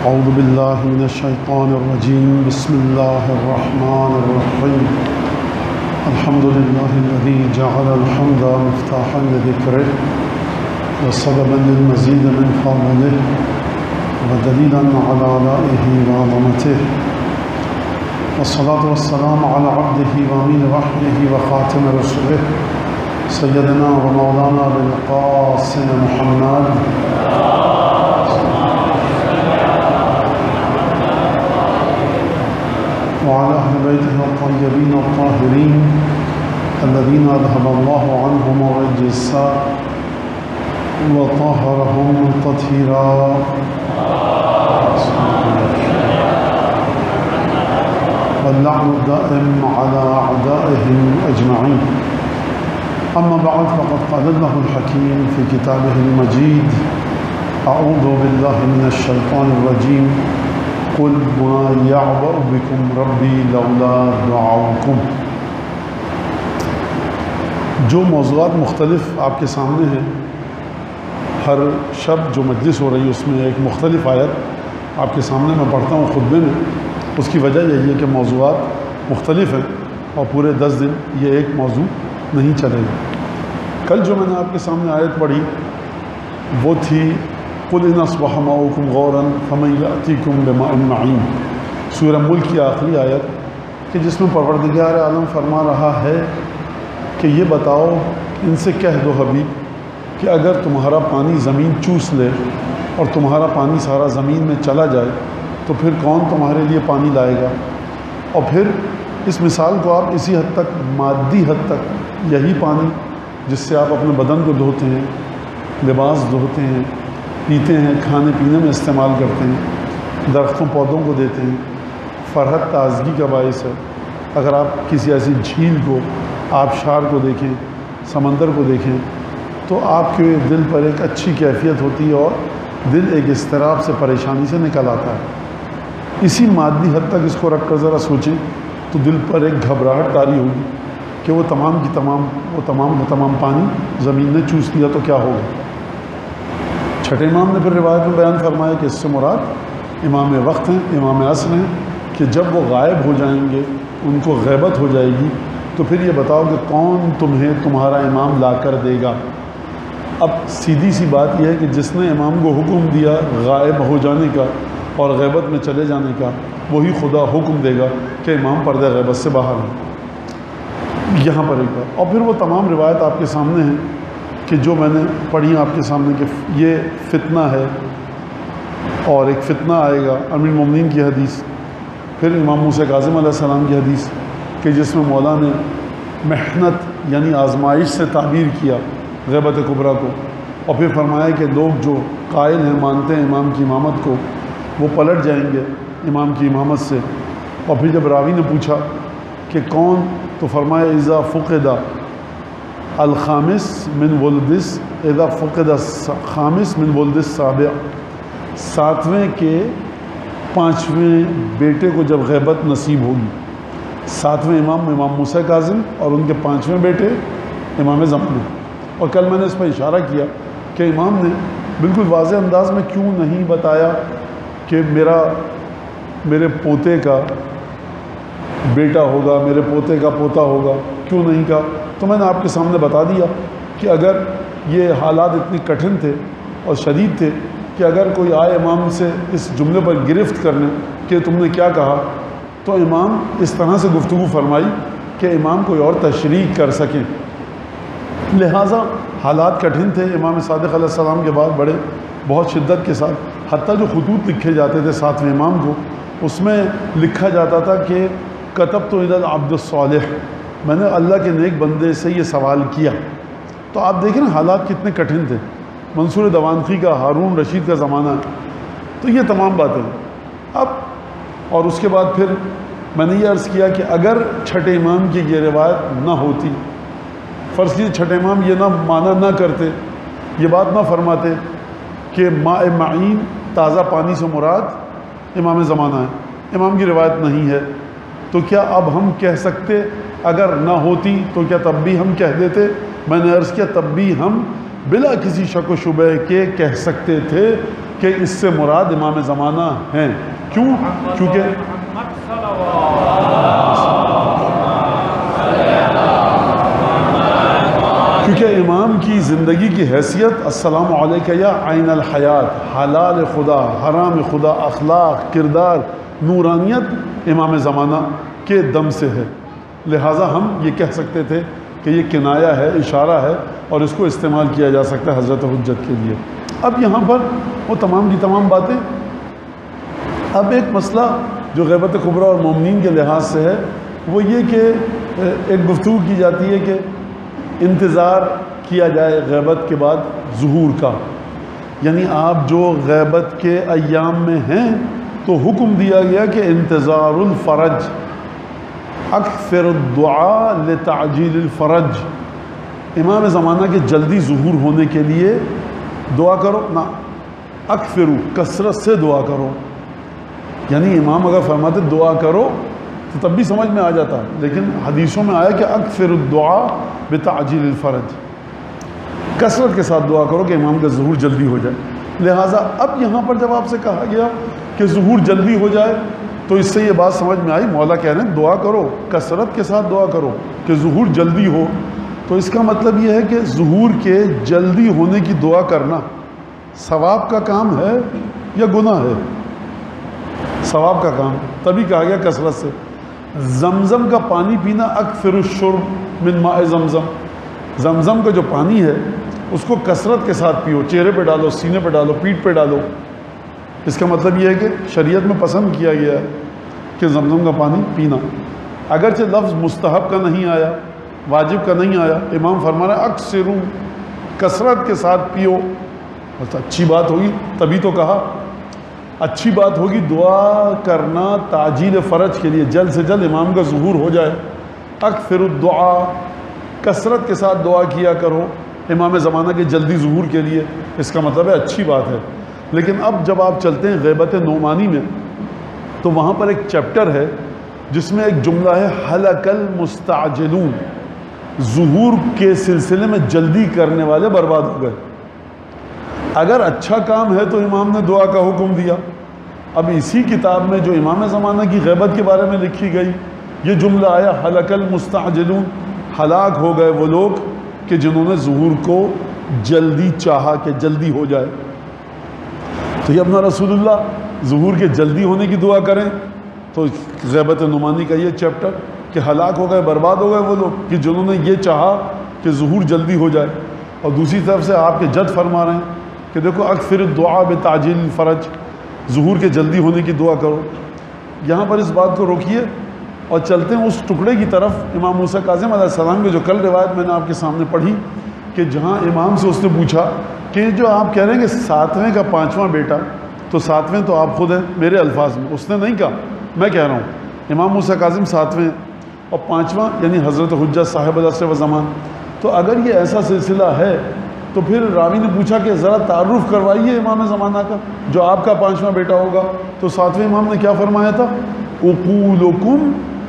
أعوذ بالله من الشيطان الرجيم. بسم الله الرحمن الرحيم. الحمد لله الذي جعل الحمد مفتاحا لذكره وسببا للمزيد من فضله ودليلا على آلائه وعظمته، والصلاة والسلام على عبده وأمين وحيه وخاتم رسله سيدنا ومولانا بالقاسم محمد وعلى أهل بيته الطيبين الطاهرين الذين أذهب الله عنهم الرجس وطهرهم تطهيرا. واللعن الدائم على أعدائهم أجمعين. أما بعد، فقد قال الله الحكيم في كتابه المجيد: أعوذ بالله من الشيطان الرجيم. قل ما يعبأ بكم ربي لولا دعاؤكم. جو موضوعات مختلف آپ کے سامنے ہیں، ہر شب جو مجلس ہو رہی ہے اس میں ایک مختلف آیت آپ کے سامنے میں پڑھتا ہوں خطبے میں. اس کی وجہ یہی ہے کہ موضوعات مختلف ہیں اور پورے 10 دن یہ ایک موضوع نہیں چلے گا. کل جو میں نے آپ کے سامنے آیت پڑھی وہ تھی قُلْ إِنْ أَصْبَحَ مَاؤُكُمْ غَوْرًا فَمَنْ يَأْتِيكُمْ بِمَاءٍ مَعِينٍ. سورہ ملک کی آخری آیت کہ جس میں پروردگار عالم فرما رہا ہے کہ یہ بتاؤ، ان سے کہہ دو حبیب کہ اگر تمہارا پانی زمین چوس لے اور تمہارا پانی سارا زمین میں چلا جائے تو پھر کون تمہارے لیے پانی لائے گا؟ اور پھر اس مثال کو آپ اسی حد تک، مادی حد تک، یہی پانی جس سے آپ اپنے بدن کو دھوتے ہیں، لباس دھوتے ہیں، پیتے ہیں، کھانے پینے میں استعمال کرتے ہیں، درختوں پودوں کو دیتے ہیں، فرحت تازگی کا باعث ہے. اگر آپ کسی ایسی جھیل کو، آبشار کو دیکھیں، سمندر کو دیکھیں تو آپ کے دل پر ایک اچھی کیفیت ہوتی ہے اور دل ایک اضطراب سے، پریشانی سے نکل آتا ہے. اسی مادی حد تک اس کو رکھ کر ذرا سوچیں تو دل پر ایک گھبراہٹ طاری ہوگی کہ وہ تمام کا تمام پانی زمین نے چوس لیا تو کیا ہوگا. چھٹے امام نے پھر روایت میں بیان فرمایا کہ اس سے مراد امام وقت ہیں، امام عصر ہیں، کہ جب وہ غائب ہو جائیں گے، ان کو غیبت ہو جائے گی، تو پھر یہ بتاؤ کہ کون تمہیں تمہارا امام لا کر دے گا. اب سیدھی سی بات یہ ہے کہ جس نے امام کو حکم دیا غائب ہو جانے کا اور غیبت میں چلے جانے کا، وہی خدا حکم دے گا کہ امام پردہ غیبت سے باہر ہیں. یہاں پر ایک بات، اور پھر وہ تمام روایت آپ کے سامنے ہیں کہ جو میں نے پڑھی آپ کے سامنے کہ یہ فتنہ ہے اور ایک فتنہ آئے گا. امیر المومنین کی حدیث، پھر امام موسیٰ کاظم علیہ السلام کی حدیث کہ جس میں مولا نے محنت یعنی آزمائش سے تعبیر کیا غیبت کبریٰ کو، اور پھر فرمایا کہ لوگ جو قائل ہیں، مانتے ہیں امام کی امامت کو، وہ پلٹ جائیں گے امام کی امامت سے. اور پھر جب راوی نے پوچھا کہ کون، تو فرمایا اذا فقد الخامس من ولد اذا فقد الخامس من ولد السابع. 7ویں کے 5ویں بیٹے کو جب غیبت نصیب ہوگی. 7ویں امام موسیٰ کاظم اور ان کے 5ویں بیٹے امام زمان. اور کل میں نے اس پر اشارہ کیا کہ امام نے بالکل واضح انداز میں کیوں نہیں بتایا کہ میرے پوتے کا بیٹا ہوگا، میرے پوتے کا پوتا ہوگا، کیوں نہیں کہا؟ تو میں نے آپ کے سامنے بتا دیا کہ اگر یہ حالات اتنے کٹھن تھے اور شدید تھے کہ اگر کوئی آئے امام سے اس جملے پر گرفت کرنے کہ تم نے کیا کہا، تو امام اس طرح سے گفتگو فرمائی کہ امام کوئی اور تشریح کر سکیں. لہٰذا حالات کٹھن تھے. امام صادق علیہ السلام کے بعد بہت شدت کے ساتھ، حتیٰ جو خطوط لکھے جاتے تھے 7ویں امام کو، اس میں لکھا جاتا تھا کہ کتبت الی العبد الصالح، میں نے اللہ کے نیک بندے سے یہ سوال کیا. تو آپ دیکھیں نا حالات کتنے کٹھن تھے. منصور دوانخی کا، ہارون رشید کا زمانہ. تو یہ تمام باتیں اب، اور اس کے بعد پھر میں نے یہ عرض کیا کہ اگر چھٹے امام کی یہ روایت نہ ہوتی، فرض کیجیے چھٹے امام یہ نہ مانا نہ کرتے، یہ بات نہ فرماتے کہ ماء معین تازہ پانی سے مراد امام زمانہ ہے، امام کی روایت نہیں ہے، تو کیا اب ہم کہہ سکتے اگر نہ ہوتی تو کیا تب بھی ہم کہہ دیتے؟ میں نے عرض کیا تب بھی ہم بلا کسی شک و شبہ کے کہہ سکتے تھے کہ اس سے مراد امام زمانہ ہیں. کیوں؟ کیونکہ امام کی زندگی کی حیثیت السلام علیکہ یا عین الحیات، حلال خدا، حرام خدا، اخلاق، کردار، نورانیت امام زمانہ کے دم سے ہے. لہٰذا ہم یہ کہہ سکتے تھے کہ یہ کنایہ ہے، اشارہ ہے، اور اس کو استعمال کیا جا سکتا ہے حضرت حجت کے لیے. اب یہاں پر وہ تمام کی تمام باتیں. اب ایک مسئلہ جو غیبت کبریٰ اور مومنین کے لحاظ سے ہے وہ یہ کہ ایک گفتگو کی جاتی ہے کہ انتظار کیا جائے غیبت کے بعد ظہور کا. یعنی آپ جو غیبت کے ایام میں ہیں تو حکم دیا گیا کہ انتظار الفرج، اکثر الدعاء لتعجیل الفرج، امام زمانہ کے جلدی ظہور ہونے کے لیے دعا کرو. نہ اکثرو، کثرت سے دعا کرو. یعنی امام اگر فرماتے دعا کرو تو تب بھی سمجھ میں آ جاتا، لیکن حدیثوں میں آیا کہ اکثر الدعاء بتعجیل الفرج، کثرت کے ساتھ دعا کرو کہ امام کا ظہور جلدی ہو جائے. لہٰذا اب یہاں پر جب آپ سے کہا گیا کہ ظہور جلدی ہو جائے تو اس سے یہ بات سمجھ میں آئی، مولا کہہ رہے ہیں دعا کرو، کثرت کے ساتھ دعا کرو کہ ظہور جلدی ہو. تو اس کا مطلب یہ ہے کہ ظہور کے جلدی ہونے کی دعا کرنا ثواب کا کام ہے یا گناہ ہے؟ ثواب کا کام، تبھی کہا گیا کثرت سے. زمزم کا پانی پینا اکثر الشرب من ماء زمزم، زمزم کا جو پانی ہے اس کو کثرت کے ساتھ پیو، چہرے پہ ڈالو، سینے پہ ڈالو، پیٹھ پہ ڈالو. اس کا مطلب یہ ہے کہ شریعت میں پسند کیا گیا ہے کہ زمزم کا پانی پینا. اگرچہ لفظ مستحب کا نہیں آیا، واجب کا نہیں آیا، امام فرما رہے ہیں اکثرو، کثرت کے ساتھ پیو. اچھی بات ہوگی تبھی تو کہا. اچھی بات ہوگی دعا کرنا تعجیل فرج کے لیے، جلد سے جلد امام کا ظہور ہو جائے. اکثر الدعاء، کثرت کے ساتھ دعا کیا کرو امام زمانہ کے جلدی ظہور کے لیے. اس کا مطلب ہے اچھی بات ہے. لیکن اب جب آپ چلتے ہیں غیبت نعمانی میں تو وہاں پر ایک چیپٹر ہے جس میں ایک جملہ ہے ہلک المستعجلون، ظہور کے سلسلے میں جلدی کرنے والے برباد ہو گئے. اگر اچھا کام ہے تو امام نے دعا کا حکم دیا. اب اسی کتاب میں جو امام زمانہ کی غیبت کے بارے میں لکھی گئی یہ جملہ آیا ہلک المستعجلون، ہلاک ہو گئے وہ لوگ کہ جنہوں نے ظہور کو جلدی چاہا کہ جلدی ہو جائے. تو یہ اپنا رسول اللہ ظہور کے جلدی ہونے کی دعا کریں تو غیبت نعمانی کا یہ چیپٹر کہ ہلاک ہو گئے، برباد ہو گئے وہ لوگ کہ جنہوں نے یہ چاہا کہ ظہور جلدی ہو جائے. اور دوسری طرف سے آپ کے جد فرما رہے ہیں کہ دیکھو اکثر الدعاء بتعجیل الفرج، ظہور کے جلدی ہونے کی دعا کرو. یہاں پر اس بات کو روکیے اور چلتے ہیں اس ٹکڑے کی طرف امام موسیٰ کاظم علیہ السلام کی جو کل روایت میں نے آپ کے سامنے پڑھی کہ جہاں امام سے اس نے پوچھا کہ جو آپ کہہ رہے ہیں کہ 7ویں کا 5واں بیٹا، تو 7ویں تو آپ خود ہیں میرے الفاظ میں، اس نے نہیں کہا، میں کہہ رہا ہوں امام موسیٰ کاظم 7ویں اور 5واں یعنی حضرت حجت صاحب العصر والزمان. تو اگر یہ ایسا سلسلہ ہے تو پھر راوی نے پوچھا کہ ذرا تعارف کروائیے امام زمانہ کا جو آپ کا 5واں بیٹا ہوگا. تو 7ویں امام نے کیا فرمایا تھا؟ عقولکم،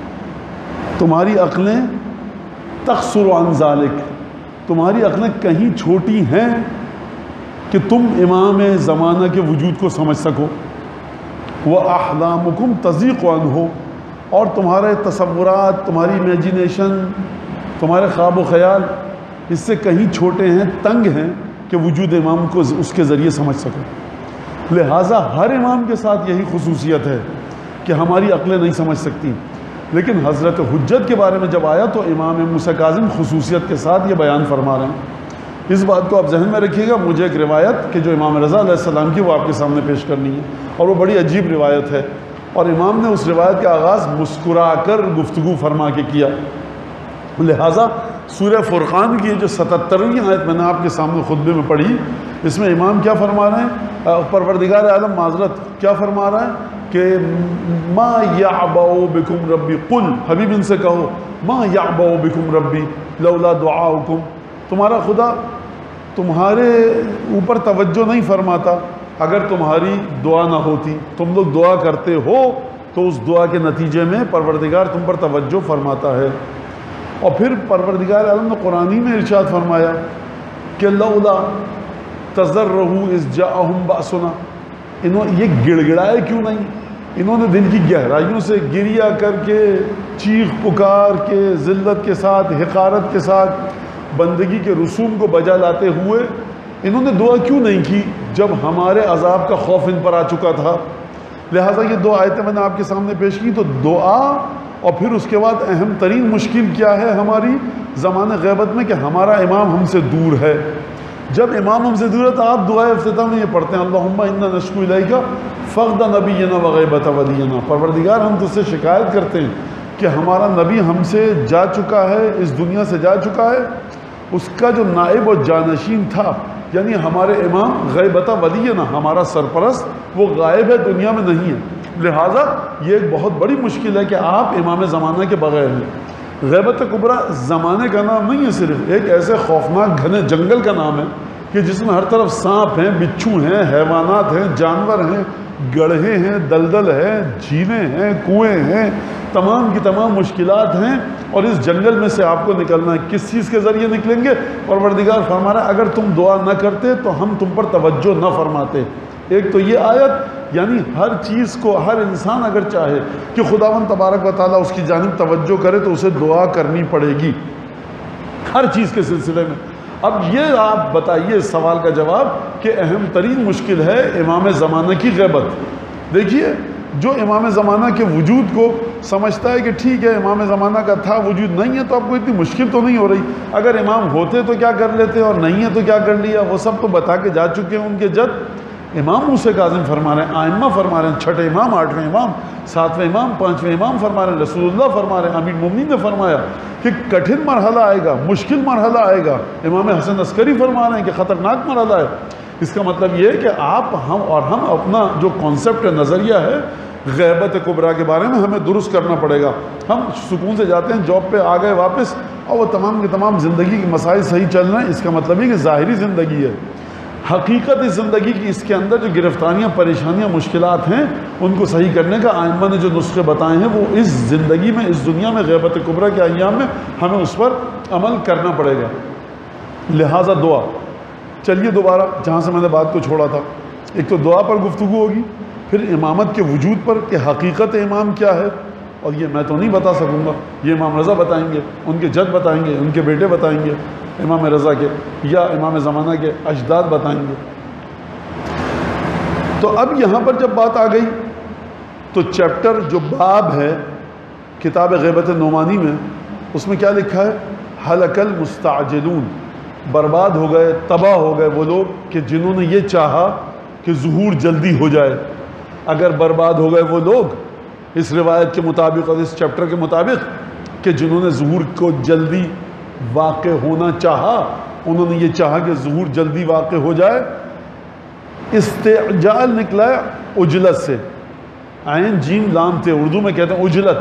تمہاری عقلیں تقصر عن ذالک، تمہاری عقلیں کہیں چھوٹی ہیں کہ تم امام زمانہ کے وجود کو سمجھ سکو. وَأَحْلَامُكُمْ تَضِيقُ عَنْهُ، اور تمہارے تصورات، تمہاری امیجینیشن، تمہارے خواب و خیال اس سے کہیں چھوٹے ہیں، تنگ ہیں کہ وجود امام کو اس کے ذریعے سمجھ سکو. لہٰذا ہر امام کے ساتھ یہی خصوصیت ہے کہ ہماری عقلیں نہیں سمجھ سکتی. لیکن حضرت حجت کے بارے میں جب آیا تو امام موسیٰ کاظم خصوصیت کے ساتھ یہ بیان فرما رہے ہیں. اس بات کو آپ ذہن میں رکھیے گا. مجھے ایک روایت کہ جو امام رضا علیہ السلام کی وہ آپ کے سامنے پیش کرنی ہے اور وہ بڑی عجیب روایت ہے. اور امام نے اس روایت کا آغاز مسکرا کر گفتگو فرما کے کیا. لہٰذا سورہ فرقان کی جو 77ویں آیت میں نے آپ کے سامنے خطبے میں پڑھی، اس میں امام کیا فرما رہے ہیں؟ پروردگار عالم معذرت کیا فرما رہا ہے کہ ما یعبأ بکم ربی، قل حبیب ان سے کہو ما یعبأ بکم ربی لولا دعاؤکم، تمہارا خدا تمہارے اوپر توجہ نہیں فرماتا اگر تمہاری دعا نہ ہوتی. تم لوگ دعا کرتے ہو تو اس دعا کے نتیجے میں پروردگار تم پر توجہ فرماتا ہے. اور پھر پروردگار عالم نے قرآنی میں ارشاد فرمایا کہ لولا تضرعوا اذ جاءهم بأسنا، یہ گڑ گڑائے کیوں نہیں؟ انہوں نے دل کی گہرائیوں سے گریہ کر کے، چیخ پکار کے، ذلت کے ساتھ، حقارت کے ساتھ بندگی کے رسوم کو بجا لاتے ہوئے انہوں نے دعا کیوں نہیں کی جب ہمارے عذاب کا خوف ان پر آ چکا تھا؟ لہٰذا یہ دو آیتیں میں نے آپ کے سامنے پیش کی۔ تو دعا، اور پھر اس کے بعد اہم ترین مشکل کیا ہے ہماری زمانہ غیبت میں، کہ ہمارا امام ہم سے دور ہے۔ جب امام ہم سے دور ہے تو آپ دعائے افتتاح میں یہ پڑھتے ہیں اللہم انا نشکو الیک فقد نبینا وغیبت ولینا، پروردگار ہم تجھ سے شکایت کرتے ہیں کہ ہمارا نبی ہم سے جا چکا ہے، اس دنیا سے جا چکا ہے، اس کا جو نائب و جانشین تھا یعنی ہمارے امام غیبت ولینا، ہمارا سرپرست، وہ غائب ہے، دنیا میں نہیں ہے۔ لہٰذا یہ ایک بہت بڑی مشکل ہے کہ آپ امام زمانہ کے بغیر ہیں۔ غیبت کبریٰ زمانے کا نام نہیں ہے، صرف ایک ایسے خوفناک گھنے جنگل کا نام ہے کہ جس میں ہر طرف سانپ ہیں، بچھو ہیں، حیوانات ہیں، جانور ہیں، گڑھے ہیں، دلدل ہیں، جھیلیں ہیں، کنویں ہیں، تمام کی تمام مشکلات ہیں، اور اس جنگل میں سے آپ کو نکلنا ہے۔ کس چیز کے ذریعے نکلیں گے؟ پروردگار فرما رہا ہے اگر تم دعا نہ کرتے تو ہم تم پر توجہ نہ فرماتے۔ ایک تو یہ آیت، یعنی ہر چیز کو، ہر انسان اگر چاہے کہ خداوند تبارک و تعالیٰ اس کی جانب توجہ کرے تو اسے دعا کرنی پڑے گی ہر چیز کے سلسلے میں۔ اب یہ آپ بتائیے سوال کا جواب کہ اہم ترین مشکل ہے امام زمانہ کی غیبت۔ دیکھیے جو امام زمانہ کے وجود کو سمجھتا ہے کہ ٹھیک ہے امام زمانہ کا تھا، وجود نہیں ہے تو آپ کو اتنی مشکل تو نہیں ہو رہی، اگر امام ہوتے تو کیا کر لیتے اور نہیں ہے تو کیا کر لیا، وہ سب تو بتا کے جا چکے ہیں ان کے جد۔ امام موسیٰ کاظم فرما رہے ہیں، آئمہ فرما رہے ہیں، چھٹے امام، آٹھویں امام، ساتویں امام، پانچویں امام فرما رہے ہیں، رسول اللہ فرما رہے ہیں، امیر المومنین نے فرمایا کہ کٹھن مرحلہ آئے گا، مشکل مرحلہ آئے گا۔ امام حسن عسکری فرما رہے ہیں کہ خطرناک مرحلہ ہے۔ اس کا مطلب یہ ہے کہ آپ، ہم اور ہم اپنا جو کانسیپٹ نظریہ ہے غیبت کبریٰ کے بارے میں ہمیں درست کرنا پڑے گا۔ ہم سکون سے جاتے ہیں، جاب پہ آ گئے واپس، اور وہ تمام کے تمام زندگی کے مسائل صحیح چل رہے ہیں، اس کا مطلب یہ کہ ظاہری زندگی ہے۔ حقیقت اس زندگی کی، اس کے اندر جو گرفتاریاں، پریشانیاں، مشکلات ہیں، ان کو صحیح کرنے کا آئمہ نے جو نسخے بتائے ہیں وہ اس زندگی میں، اس دنیا میں غیبت کبریٰ کے ایام میں ہمیں اس پر عمل کرنا پڑے گا۔ لہٰذا دعا، چلیے دوبارہ جہاں سے میں نے بات کو چھوڑا تھا، ایک تو دعا پر گفتگو ہوگی، پھر امامت کے وجود پر کہ حقیقت امام کیا ہے، اور یہ میں تو نہیں بتا سکوں گا، یہ امام رضا بتائیں گے، ان کے جد بتائیں گے، ان کے بیٹے بتائیں گے امام رضا کے، یا امام زمانہ کے اجداد بتائیں گے۔ تو اب یہاں پر جب بات آ گئی تو چیپٹر جو باب ہے کتاب غیبت نعمانی میں، اس میں کیا لکھا ہے؟ ہلک المستعجلون، برباد ہو گئے، تباہ ہو گئے وہ لوگ کہ جنہوں نے یہ چاہا کہ ظہور جلدی ہو جائے۔ اگر برباد ہو گئے وہ لوگ اس روایت کے مطابق اور اس چیپٹر کے مطابق کہ جنہوں نے ظہور کو جلدی واقع ہونا چاہا، انہوں نے یہ چاہا کہ ظہور جلدی واقع ہو جائے۔ استعجال نکلا ہے عجلت سے، عین جیم لام تھے، اردو میں کہتے ہیں عجلت،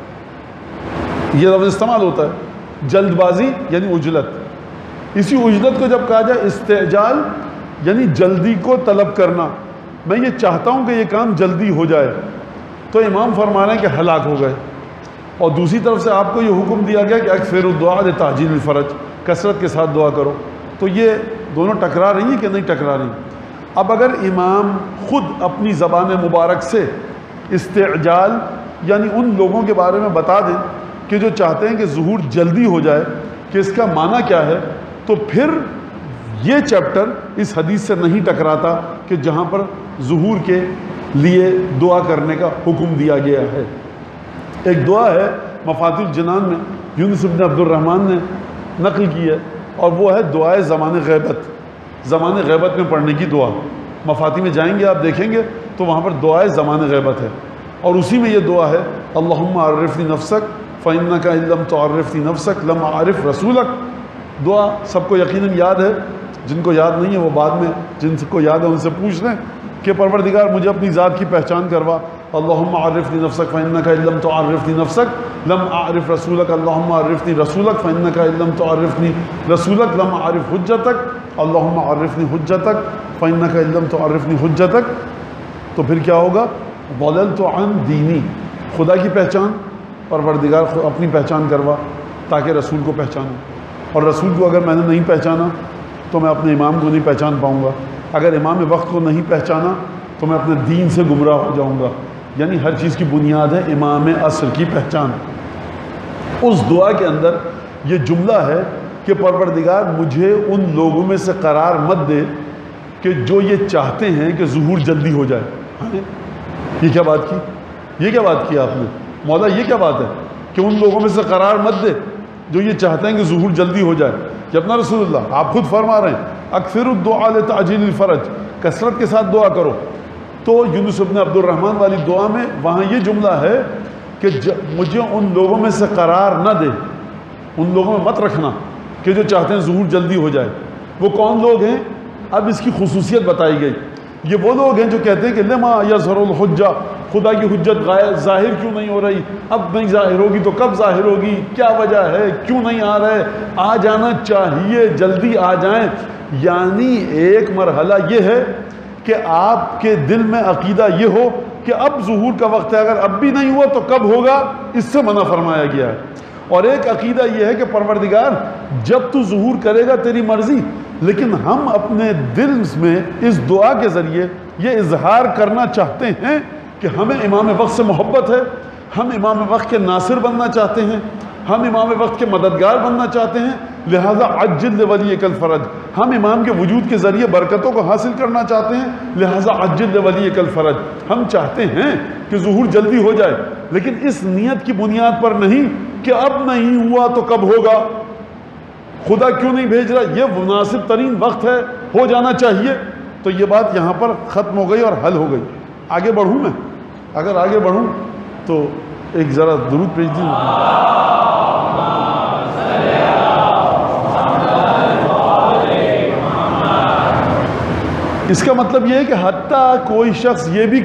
یہ لفظ استعمال ہوتا ہے، جلد بازی یعنی عجلت۔ اسی عجلت کو جب کہا جائے استعجال یعنی جلدی کو طلب کرنا، میں یہ چاہتا ہوں کہ یہ کام جلدی ہو جائے، تو امام فرما رہے ہیں کہ ہلاک ہو گئے۔ اور دوسری طرف سے آپ کو یہ حکم دیا گیا کہ اکثر الدعاء لتعجیل الفرج، کثرت کے ساتھ دعا کرو۔ تو یہ دونوں ٹکرا رہی ہیں کہ نہیں ٹکرا رہی؟ اب اگر امام خود اپنی زبان مبارک سے استعجال یعنی ان لوگوں کے بارے میں بتا دیں کہ جو چاہتے ہیں کہ ظہور جلدی ہو جائے کہ اس کا معنی کیا ہے، تو پھر یہ چیپٹر اس حدیث سے نہیں ٹکراتا کہ جہاں پر ظہور کے لیے دعا کرنے کا حکم دیا گیا ہے۔ ایک دعا ہے مفاتیح الجنان میں یونس بن عبد الرحمن نے نقل کی ہے، اور وہ ہے دعائے زمان غیبت، زمان غیبت میں پڑھنے کی دعا۔ مفاتیح میں جائیں گے آپ دیکھیں گے تو وہاں پر دعائے زمان غیبت ہے، اور اسی میں یہ دعا ہے اللہم عرفنی نفسک فإنک ان لم تعرفنی نفسک لم اعرف رسولک۔ دعا سب کو یقیناً یاد ہے، جن کو یاد نہیں ہے وہ بعد میں، جن کو یاد ہے ان سے پوچھ لیں کہ پروردگار مجھے اپنی ذات کی پہچان کروا۔ اللہم عرفنی نفسک فإنک ان لم تعرفنی نفسک لم اعرف رسولک، اللہم عرفنی رسولک فإنک ان لم تعرفنی رسولک لم اعرف حجتک، اللہم عرفنی حجتک فإنک ان لم تعرفنی حجتک۔ تو پھر کیا ہوگا؟ ضللت عن دینی، خدا کی پہچان، پروردگار اپنی پہچان کروا تاکہ رسول کو پہچانوں، اور رسول کو اگر میں نے نہیں پہچانا تو میں اپنے امام کو نہیں پہچان پاؤں گا، اگر امام وقت کو نہیں پہچانا تو میں اپنے دین سے گمراہ ہو جاؤں گا. یعنی ہر چیز کی بنیاد ہے امام عصر کی پہچان. اس دعا کے اندر یہ جملہ ہے کہ پروردگار مجھے ان لوگوں میں سے قرار مت دے کہ جو یہ چاہتے ہیں کہ ظہور جلدی ہو جائے. یہ کیا بات کی؟ یہ کیا بات کی آپ نے مولا؟ یہ کیا بات ہے کہ ان لوگوں میں سے قرار مت دے جو یہ چاہتے ہیں کہ ظہور جلدی ہو جائے؟ کہ اپنا رسول اللہ آپ خود فرما رہے ہیں اکثر الدعاء لتعجیل الفرج، کثرت کے ساتھ دعا کرو. تو یونس ابن عبد الرحمن والی دعا میں وہاں یہ جملہ ہے کہ مجھے ان لوگوں میں سے قرار نہ دے، ان لوگوں میں مت رکھنا کہ جو چاہتے ہیں ظہور جلدی ہو جائے. وہ کون لوگ ہیں؟ اب اس کی خصوصیت بتائی گئی. یہ وہ لوگ ہیں جو کہتے ہیں کہ لما یظہر الحجہ، خدا کی حجت ظاہر کیوں نہیں ہو رہی؟ اب نہیں ظاہر ہوگی تو کب ظاہر ہوگی؟ کیا وجہ ہے؟ کیوں نہیں آ رہے؟ آ جانا چاہیے، جلدی آ جائیں. یعنی ایک مرحلہ یہ ہے کہ آپ کے دل میں عقیدہ یہ ہو کہ اب ظہور کا وقت ہے، اگر اب بھی نہیں ہوا تو کب ہوگا، اس سے منع فرمایا گیا ہے. اور ایک عقیدہ یہ ہے کہ پروردگار جب تو ظہور کرے گا تیری مرضی، لیکن ہم اپنے دل میں اس دعا کے ذریعے یہ اظہار کرنا چاہتے ہیں کہ ہمیں امام وقت سے محبت ہے، ہم امام وقت کے ناصر بننا چاہتے ہیں، ہم امام وقت کے مددگار بننا چاہتے ہیں، لہذا عجل لولیک الفرج، ہم امام کے وجود کے ذریعے برکتوں کو حاصل کرنا چاہتے ہیں، لہذا عجل لولیک الفرج، ہم چاہتے ہیں کہ ظہور جلدی ہو جائے، لیکن اس نیت کی بنیاد پر نہیں کہ اب نہیں ہوا تو کب ہوگا، خدا کیوں نہیں بھیج رہا، یہ مناسب ترین وقت ہے، ہو جانا چاہیے. تو یہ بات یہاں پر ختم ہو گئی اور حل ہو گئی. آگے بڑھوں میں؟ اگر آگے بڑھوں تو ایک ذرا درود بھیج دیجیے. اس کا مطلب یہ ہے کہ حتیٰ کوئی شخص یہ بھی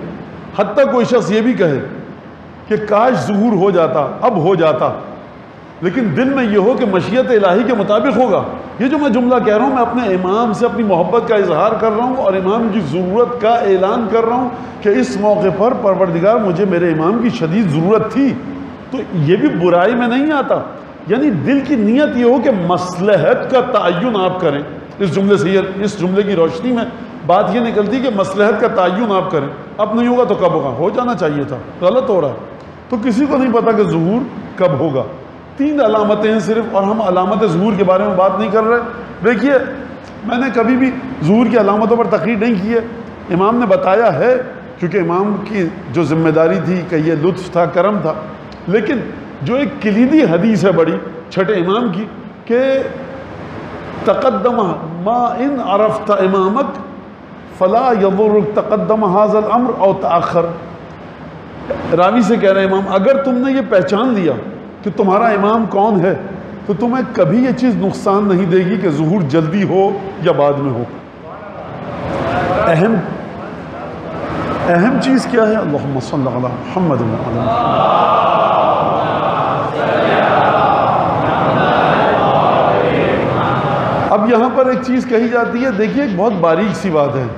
کہے کہ کاش ظہور ہو جاتا، اب ہو جاتا، لیکن دل میں یہ ہو کہ مشیت الہی کے مطابق ہوگا. یہ جو میں جملہ کہہ رہا ہوں، میں اپنے امام سے اپنی محبت کا اظہار کر رہا ہوں اور امام کی ضرورت کا اعلان کر رہا ہوں کہ اس موقع پر پروردگار مجھے میرے امام کی شدید ضرورت تھی. تو یہ بھی برائی میں نہیں آتا. یعنی دل کی نیت یہ ہو کہ مصلحت کا تعین آپ کریں. اس جملے سے اس جملے کی روشنی میں بات یہ نکلتی کہ مصلحت کا تعین آپ کریں. اب نہیں ہوگا تو کب ہوگا؟ ہو جانا چاہیے تھا، غلط ہو رہا ہے. تو کسی کو نہیں پتا کہ ظہور کب ہوگا. 3 علامتیں ہیں صرف، اور ہم علامت ظہور کے بارے میں بات نہیں کر رہے. دیکھیے، میں نے کبھی بھی ظہور کی علامتوں پر تقریر نہیں کی ہے. امام نے بتایا ہے کیونکہ امام کی جو ذمہ داری تھی کہ یہ لطف تھا، کرم تھا. لیکن جو ایک کلیدی حدیث ہے بڑی چھٹے امام کی کہ تقدم ما ان عرفت امامک فلا یضرک تقدم هذا الامر او تاخر. راوی سے کہہ رہے ہیں امام، اگر تم نے یہ پہچان لیا کہ تمہارا امام کون ہے تو تمہیں کبھی یہ چیز نقصان نہیں دے گی کہ ظہور جلدی ہو یا بعد میں ہو. اہم چیز کیا ہے؟ اللہم صلی علی محمد و علی محمد. اب یہاں پر ایک چیز کہی جاتی ہے، دیکھیے ایک بہت باریک سی بات ہے.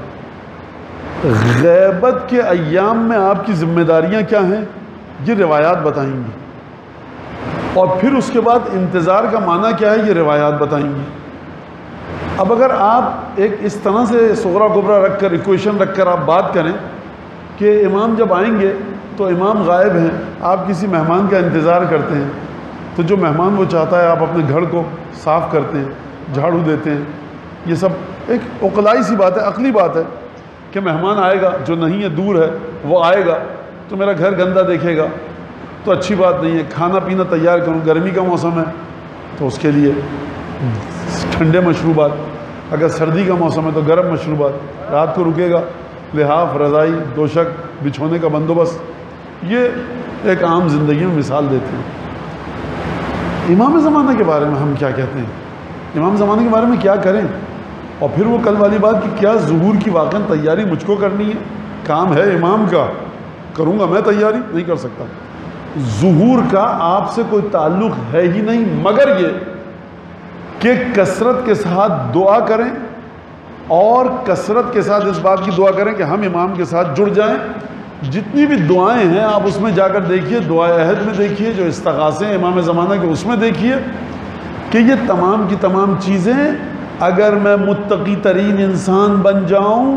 غیبت کے ایام میں آپ کی ذمہ داریاں کیا ہیں یہ روایات بتائیں گی، اور پھر اس کے بعد انتظار کا معنی کیا ہے یہ روایات بتائیں گی. اب اگر آپ ایک اس طرح سے صغرا کبرا رکھ کر ایکویشن رکھ کر آپ بات کریں کہ امام جب آئیں گے تو امام غائب ہیں، آپ کسی مہمان کا انتظار کرتے ہیں، تو جو مہمان وہ چاہتا ہے آپ اپنے گھر کو صاف کرتے ہیں، جھاڑو دیتے ہیں. یہ سب ایک عقلائی سی بات ہے، عقلی بات ہے کہ مہمان آئے گا، جو نہیں ہے دور ہے، وہ آئے گا تو میرا گھر گندا دیکھے گا تو اچھی بات نہیں ہے. کھانا پینا تیار کروں، گرمی کا موسم ہے تو اس کے لیے ٹھنڈے مشروبات، اگر سردی کا موسم ہے تو گرم مشروبات، رات کو رکے گا، لحاف، رضائی، دوشک بچھونے کا بندوبست. یہ ایک عام زندگی میں مثال دیتے ہیں. امام زمانہ کے بارے میں ہم کیا کہتے ہیں؟ امام زمانے کے بارے میں کیا کریں؟ اور پھر وہ کل والی بات کہ کیا ظہور کی واقعاً تیاری مجھ کو کرنی ہے؟ کام ہے امام کا، کروں گا میں تیاری؟ نہیں کر سکتا. ظہور کا آپ سے کوئی تعلق ہے ہی نہیں، مگر یہ کہ کثرت کے ساتھ دعا کریں، اور کثرت کے ساتھ اس بات کی دعا کریں کہ ہم امام کے ساتھ جڑ جائیں. جتنی بھی دعائیں ہیں آپ اس میں جا کر دیکھیے، دعائے عہد میں دیکھیے، جو استغاثے ہیں امام زمانہ کے اس میں دیکھیے کہ یہ تمام کی تمام چیزیں، اگر میں متقی ترین انسان بن جاؤں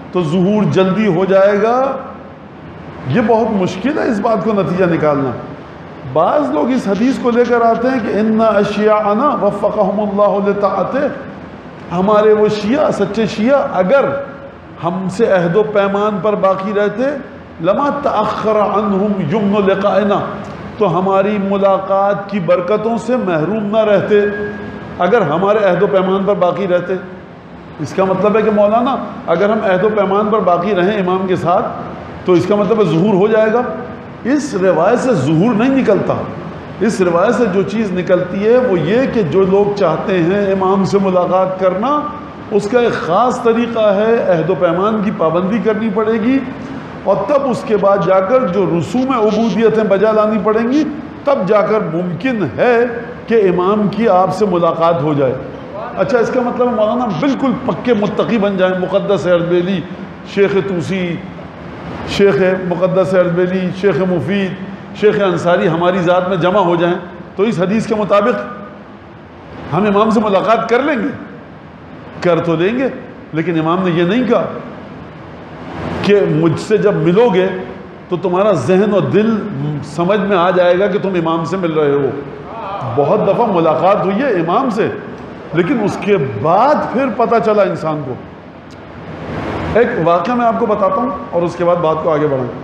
تو ظہور جلدی ہو جائے گا. یہ بہت مشکل ہے اس بات کو نتیجہ نکالنا. بعض لوگ اس حدیث کو لے کر آتے ہیں کہ اِنَّ أَشْيَاعَنَا وَفَّقَهُمُ اللَّهُ لِطَاعَتِهِ، ہمارے وہ شیعہ، سچے شیعہ اگر ہم سے عہد و پیمان پر باقی رہتے لما تأخر عنہم یمن لقائنا، تو ہماری ملاقات کی برکتوں سے محروم نہ رہتے اگر ہمارے عہد و پیمان پر باقی رہتے. اس کا مطلب ہے کہ مولانا اگر ہم عہد و پیمان پر باقی رہیں امام کے ساتھ تو اس کا مطلب ہے ظہور ہو جائے گا. اس روایت سے ظہور نہیں نکلتا. اس روایت سے جو چیز نکلتی ہے وہ یہ کہ جو لوگ چاہتے ہیں امام سے ملاقات کرنا، اس کا ایک خاص طریقہ ہے، عہد و پیمان کی پابندی کرنی پڑے گی، اور تب اس کے بعد جا کر جو رسوم عبودیتیں بجا لانی پڑیں گی، تب جا کر ممکن ہے کہ امام کی آپ سے ملاقات ہو جائے. اچھا، اس کا مطلب مولانا بالکل پکے متقی بن جائیں، مقدس اردبیلی، شیخ طوسی، شیخ مقدس اردبیلی، شیخ مفید، شیخ انصاری ہماری ذات میں جمع ہو جائیں تو اس حدیث کے مطابق ہم امام سے ملاقات کر لیں گے؟ کر تو لیں گے، لیکن امام نے یہ نہیں کہا کہ مجھ سے جب ملو گے تو تمہارا ذہن اور دل سمجھ میں آ جائے گا کہ تم امام سے مل رہے ہو. بہت دفعہ ملاقات ہوئی ہے امام سے، لیکن اس کے بعد پھر پتہ چلا انسان کو. ایک واقعہ میں آپ کو بتاتا ہوں اور اس کے بعد بات کو آگے بڑھائیں.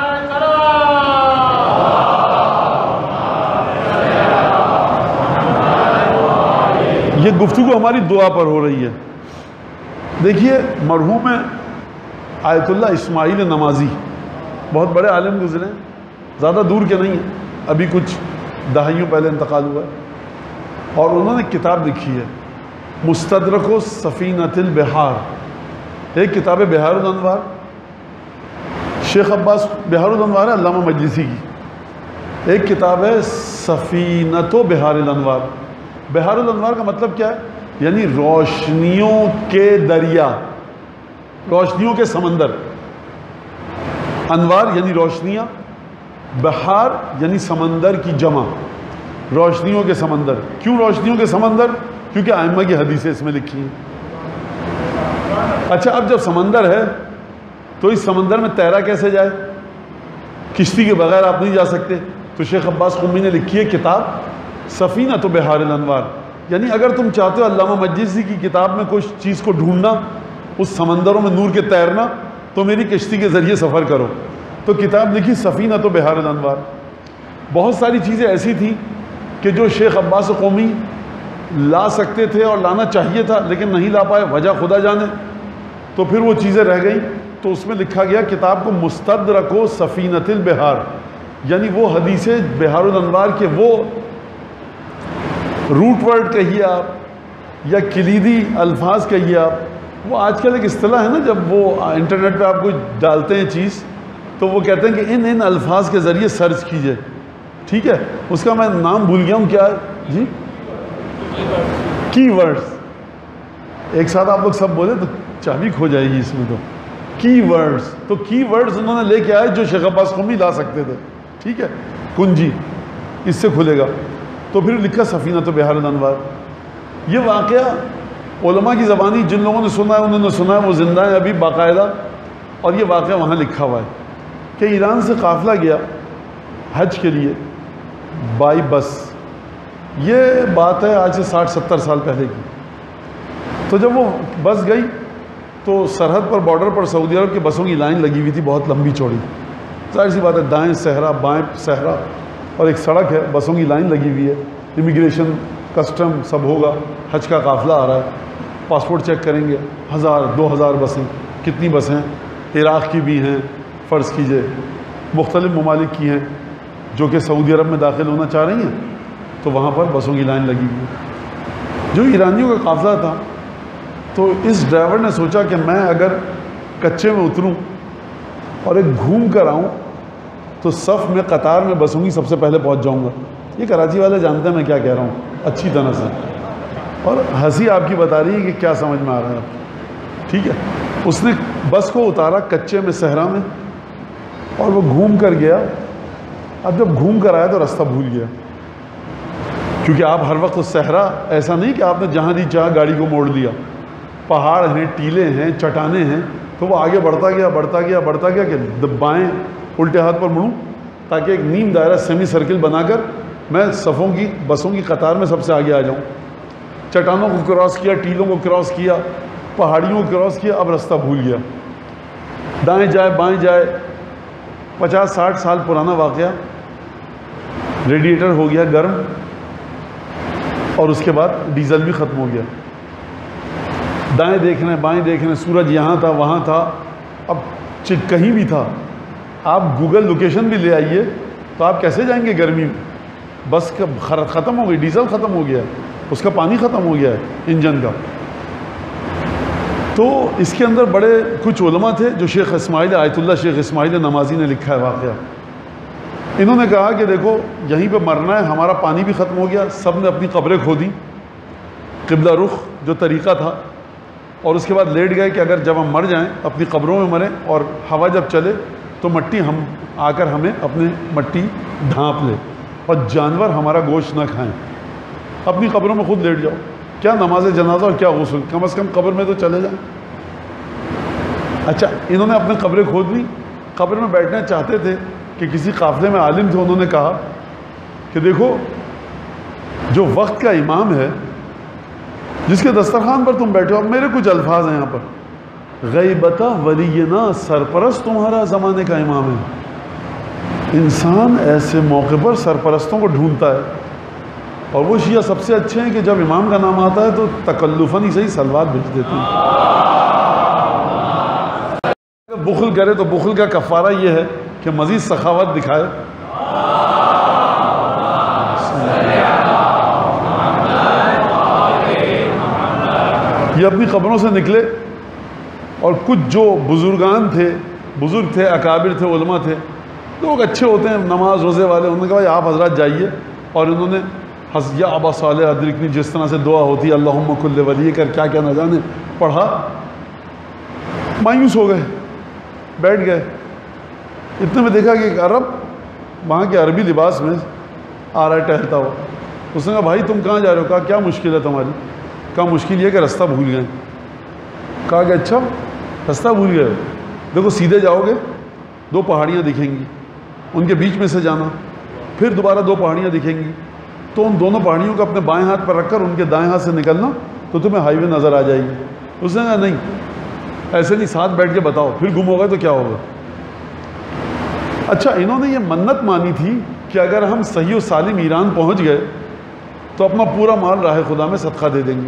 یہ گفتگو ہماری دعا پر ہو رہی ہے. دیکھیے، مرحوم آیت اللہ اسماعیل نمازی بہت بڑے عالم گزرے ہیں، زیادہ دور کے نہیں ہیں، ابھی کچھ دہائیوں پہلے انتقال ہوا ہے، اور انہوں نے کتاب لکھی ہے مستدرک سفینۃ البحار. ایک کتاب ہے بحار الانوار، شیخ عباس بحار الانوار ہے علامہ مجلسی کی. ایک کتاب ہے سفینۃ بحار الانوار. بحار الانوار کا مطلب کیا ہے؟ یعنی روشنیوں کے دریا، روشنیوں کے سمندر. انوار یعنی روشنیاں، بحار یعنی سمندر کی جمع، روشنیوں کے سمندر. کیوں روشنیوں کے سمندر؟ کیونکہ ائمہ کی حدیثیں اس میں لکھی ہیں. اچھا، اب جب سمندر ہے تو اس سمندر میں تیرا کیسے جائے؟ کشتی کے بغیر آپ نہیں جا سکتے. تو شیخ عباس قمی نے لکھی ہے کتاب سفینۃ بحار الانوار. یعنی اگر تم چاہتے ہو علامہ مجلسی کی کتاب میں کچھ چیز کو ڈھونڈنا، اس سمندروں میں نور کے تیرنا، تو میری کشتی کے ذریعے سفر کرو. تو کتاب لکھی سفینۃ بحار الانوار. بہت ساری چیزیں ایسی تھیں کہ جو شیخ عباس قمی لا سکتے تھے اور لانا چاہیے تھا لیکن نہیں لا پائے، وجہ خدا جانے. تو پھر وہ چیزیں رہ گئیں، تو اس میں لکھا گیا کتاب کو مستدرک سفینۃ البحار، یعنی وہ حدیثیں بحار الانوار کے وہ روٹ ورڈ کہیے آپ یا کلیدی الفاظ کہیے آپ. وہ آج کل ایک اصطلاح ہے نا، جب وہ انٹرنیٹ پہ آپ کو ڈالتے ہیں چیز تو وہ کہتے ہیں کہ ان الفاظ کے ذریعے سرچ کیجئے. ٹھیک ہے، اس کا میں نام بھول گیا ہوں، کیا ہے جی؟ کی ورڈز. ایک ساتھ آپ لوگ سب بولے تو چابی کھو جائے گی اس میں. تو کی ورڈز، تو کی ورڈز انہوں نے لے کے آئے جو شیخ عباس قمی لا سکتے تھے. ٹھیک ہے، کنجی اس سے کھلے گا. تو پھر لکھا سفینۃ بحار الانوار. یہ واقعہ علماء کی زبانی جن لوگوں نے سنا ہے انہوں نے سنا ہے، وہ زندہ ہیں ابھی باقاعدہ. اور یہ واقعہ وہاں لکھا ہوا ہے کہ ایران سے قافلہ گیا حج کے لیے بائی بس. یہ بات ہے آج سے 60-70 سال پہلے کی. تو جب وہ بس گئی تو سرحد پر، بارڈر پر سعودی عرب کی بسوں کی لائن لگی ہوئی تھی، بہت لمبی چوڑی. ظاہر سی بات ہے، دائیں صحرا بائیں صحرا اور ایک سڑک ہے، بسوں کی لائن لگی ہوئی ہے. امیگریشن کسٹم سب ہوگا، حج کا قافلہ آ رہا ہے، پاسپورٹ چیک کریں گے. 1000-2000 بسیں. کتنی بسیں؟ عراق کی بھی ہیں، فرض کیجئے مختلف ممالک کی ہیں جو کہ سعودی عرب میں داخل ہونا چاہ رہی ہیں. تو وہاں پر بسوں کی لائن لگی ہوئی ہے. جو ایرانیوں کا قافلہ تھا، تو اس ڈرائیور نے سوچا کہ میں اگر کچے میں اتروں اور ایک گھوم کر آؤں تو صف میں قطار میں بسوں کی سب سے پہلے پہنچ جاؤں گا. یہ کراچی والے جانتے ہیں میں کیا کہہ رہا ہوں اچھی طرح سے، اور ہنسی آپ کی بتا رہی ہے کہ کیا سمجھ میں آ رہا ہے آپ. ٹھیک ہے، اس نے بس کو اتارا کچے میں صحرا میں اور وہ گھوم کر گیا. اب جب گھوم کر آیا تو راستہ بھول گیا، کیونکہ آپ ہر وقت صحرا ایسا نہیں کہ آپ نے جہاں نہیں چاہا گاڑی کو موڑ دیا. پہاڑ ہیں، ٹیلے ہیں، چٹانیں ہیں، تو وہ آگے بڑھتا گیا کہ بائیں الٹے ہاتھ پر مڑوں تاکہ ایک نیم دائرہ سیمی سرکل بنا کر میں بسوں کی قطار میں سب سے آگے آ جاؤں. چٹانوں کو کراس کیا, ٹیلوں کو کراس کیا, پہاڑیوں کو کراس کیا, اب راستہ بھول گیا. دائیں جائے بائیں جائے, 50-60 سال پرانا واقعہ. ریڈیٹر ہو گیا گرم اور اس کے بعد ڈیزل بھی ختم ہو گیا. دائیں دیکھ رہے ہیں بائیں دیکھ رہے ہیں, سورج یہاں تھا وہاں تھا, اب کہیں بھی تھا. آپ گوگل لوکیشن بھی لے آئیے تو آپ کیسے جائیں گے گرمی میں؟ بس ختم ہو گئی, ڈیزل ختم ہو گیا, اس کا پانی ختم ہو گیا ہے انجن کا. تو اس کے اندر بڑے کچھ علماء تھے جو شیخ اسماعیل آیت اللہ شیخ اسماعیل نمازی نے لکھا ہے واقعہ. انہوں نے کہا کہ دیکھو یہیں پہ مرنا ہے, ہمارا پانی بھی ختم ہو گیا, سب نے اپنی قبریں کھودی قبلہ رخ جو طریقہ تھا, اور اس کے بعد لیٹ گئے کہ اگر جب ہم مر جائیں اپنی قبروں میں مریں اور ہوا جب چلے تو مٹی ہم آ کر ہمیں اپنے مٹی ڈھانپ لے اور جانور ہمارا گوشت نہ کھائیں, اپنی قبروں میں خود لیٹ جاؤ. کیا نماز جنازہ اور کیا غسل, کم از کم قبر میں تو چلے جائیں. اچھا, انہوں نے اپنے قبریں کھود لی, قبر میں بیٹھنا چاہتے تھے کہ کسی قافلے میں عالم تھے, انہوں نے کہا کہ دیکھو جو وقت کا امام ہے جس کے دسترخوان پر تم بیٹھے ہو, اب میرے کچھ الفاظ ہیں یہاں پر, غیبتہ ولینا سرپرست تمہارا زمانے کا امام ہے. انسان ایسے موقع پر سرپرستوں کو ڈھونڈتا ہے, اور وہ شیعہ سب سے اچھے ہیں کہ جب امام کا نام آتا ہے تو تکلفاً ہی صحیح صلوات بھیج دیتے ہیں. بخل کرے تو بخل کا کفارہ یہ ہے کہ مزید سخاوت دکھائے. یہ اپنی قبروں سے نکلے, اور کچھ جو بزرگ تھے اکابر تھے, علماء تھے, لوگ اچھے ہوتے ہیں نماز روزے والے, انہوں نے کہا آپ حضرات جائیے, اور انہوں نے یا ابا صالح ادرکنی جس طرح سے دعا ہوتی ہے اللہم کل ولی کر کیا نہ جانے پڑھا, مایوس ہو گئے, بیٹھ گئے. اتنے میں دیکھا کہ ایک عرب وہاں کے عربی لباس میں آ رہا ہے ٹہلتا ہوا. اس نے کہا بھائی تم کہاں جا رہے ہو؟ کہا کیا مشکل ہے تمہاری؟ کہا مشکل یہ کہ رستہ بھول گئے. کہا کہ اچھا رستہ بھول گئے, دیکھو سیدھے جاؤ گے 2 پہاڑیاں دکھیں گی, ان کے بیچ میں سے جانا, پھر دوبارہ 2 پہاڑیاں دکھیں گی, تو ان دونوں پہاڑیوں کو اپنے بائیں ہاتھ پر رکھ کر ان کے دائیں ہاتھ سے نکلنا تو تمہیں ہائی وے نظر آ جائے گی. اس نے کہا نہیں ایسے نہیں, ساتھ بیٹھ کے بتاؤ, پھر گم ہوگا تو کیا ہوگا. اچھا, انہوں نے یہ منت مانی تھی کہ اگر ہم صحیح و سالم ایران پہنچ گئے تو اپنا پورا مال راہ خدا میں صدقہ دے دیں گے.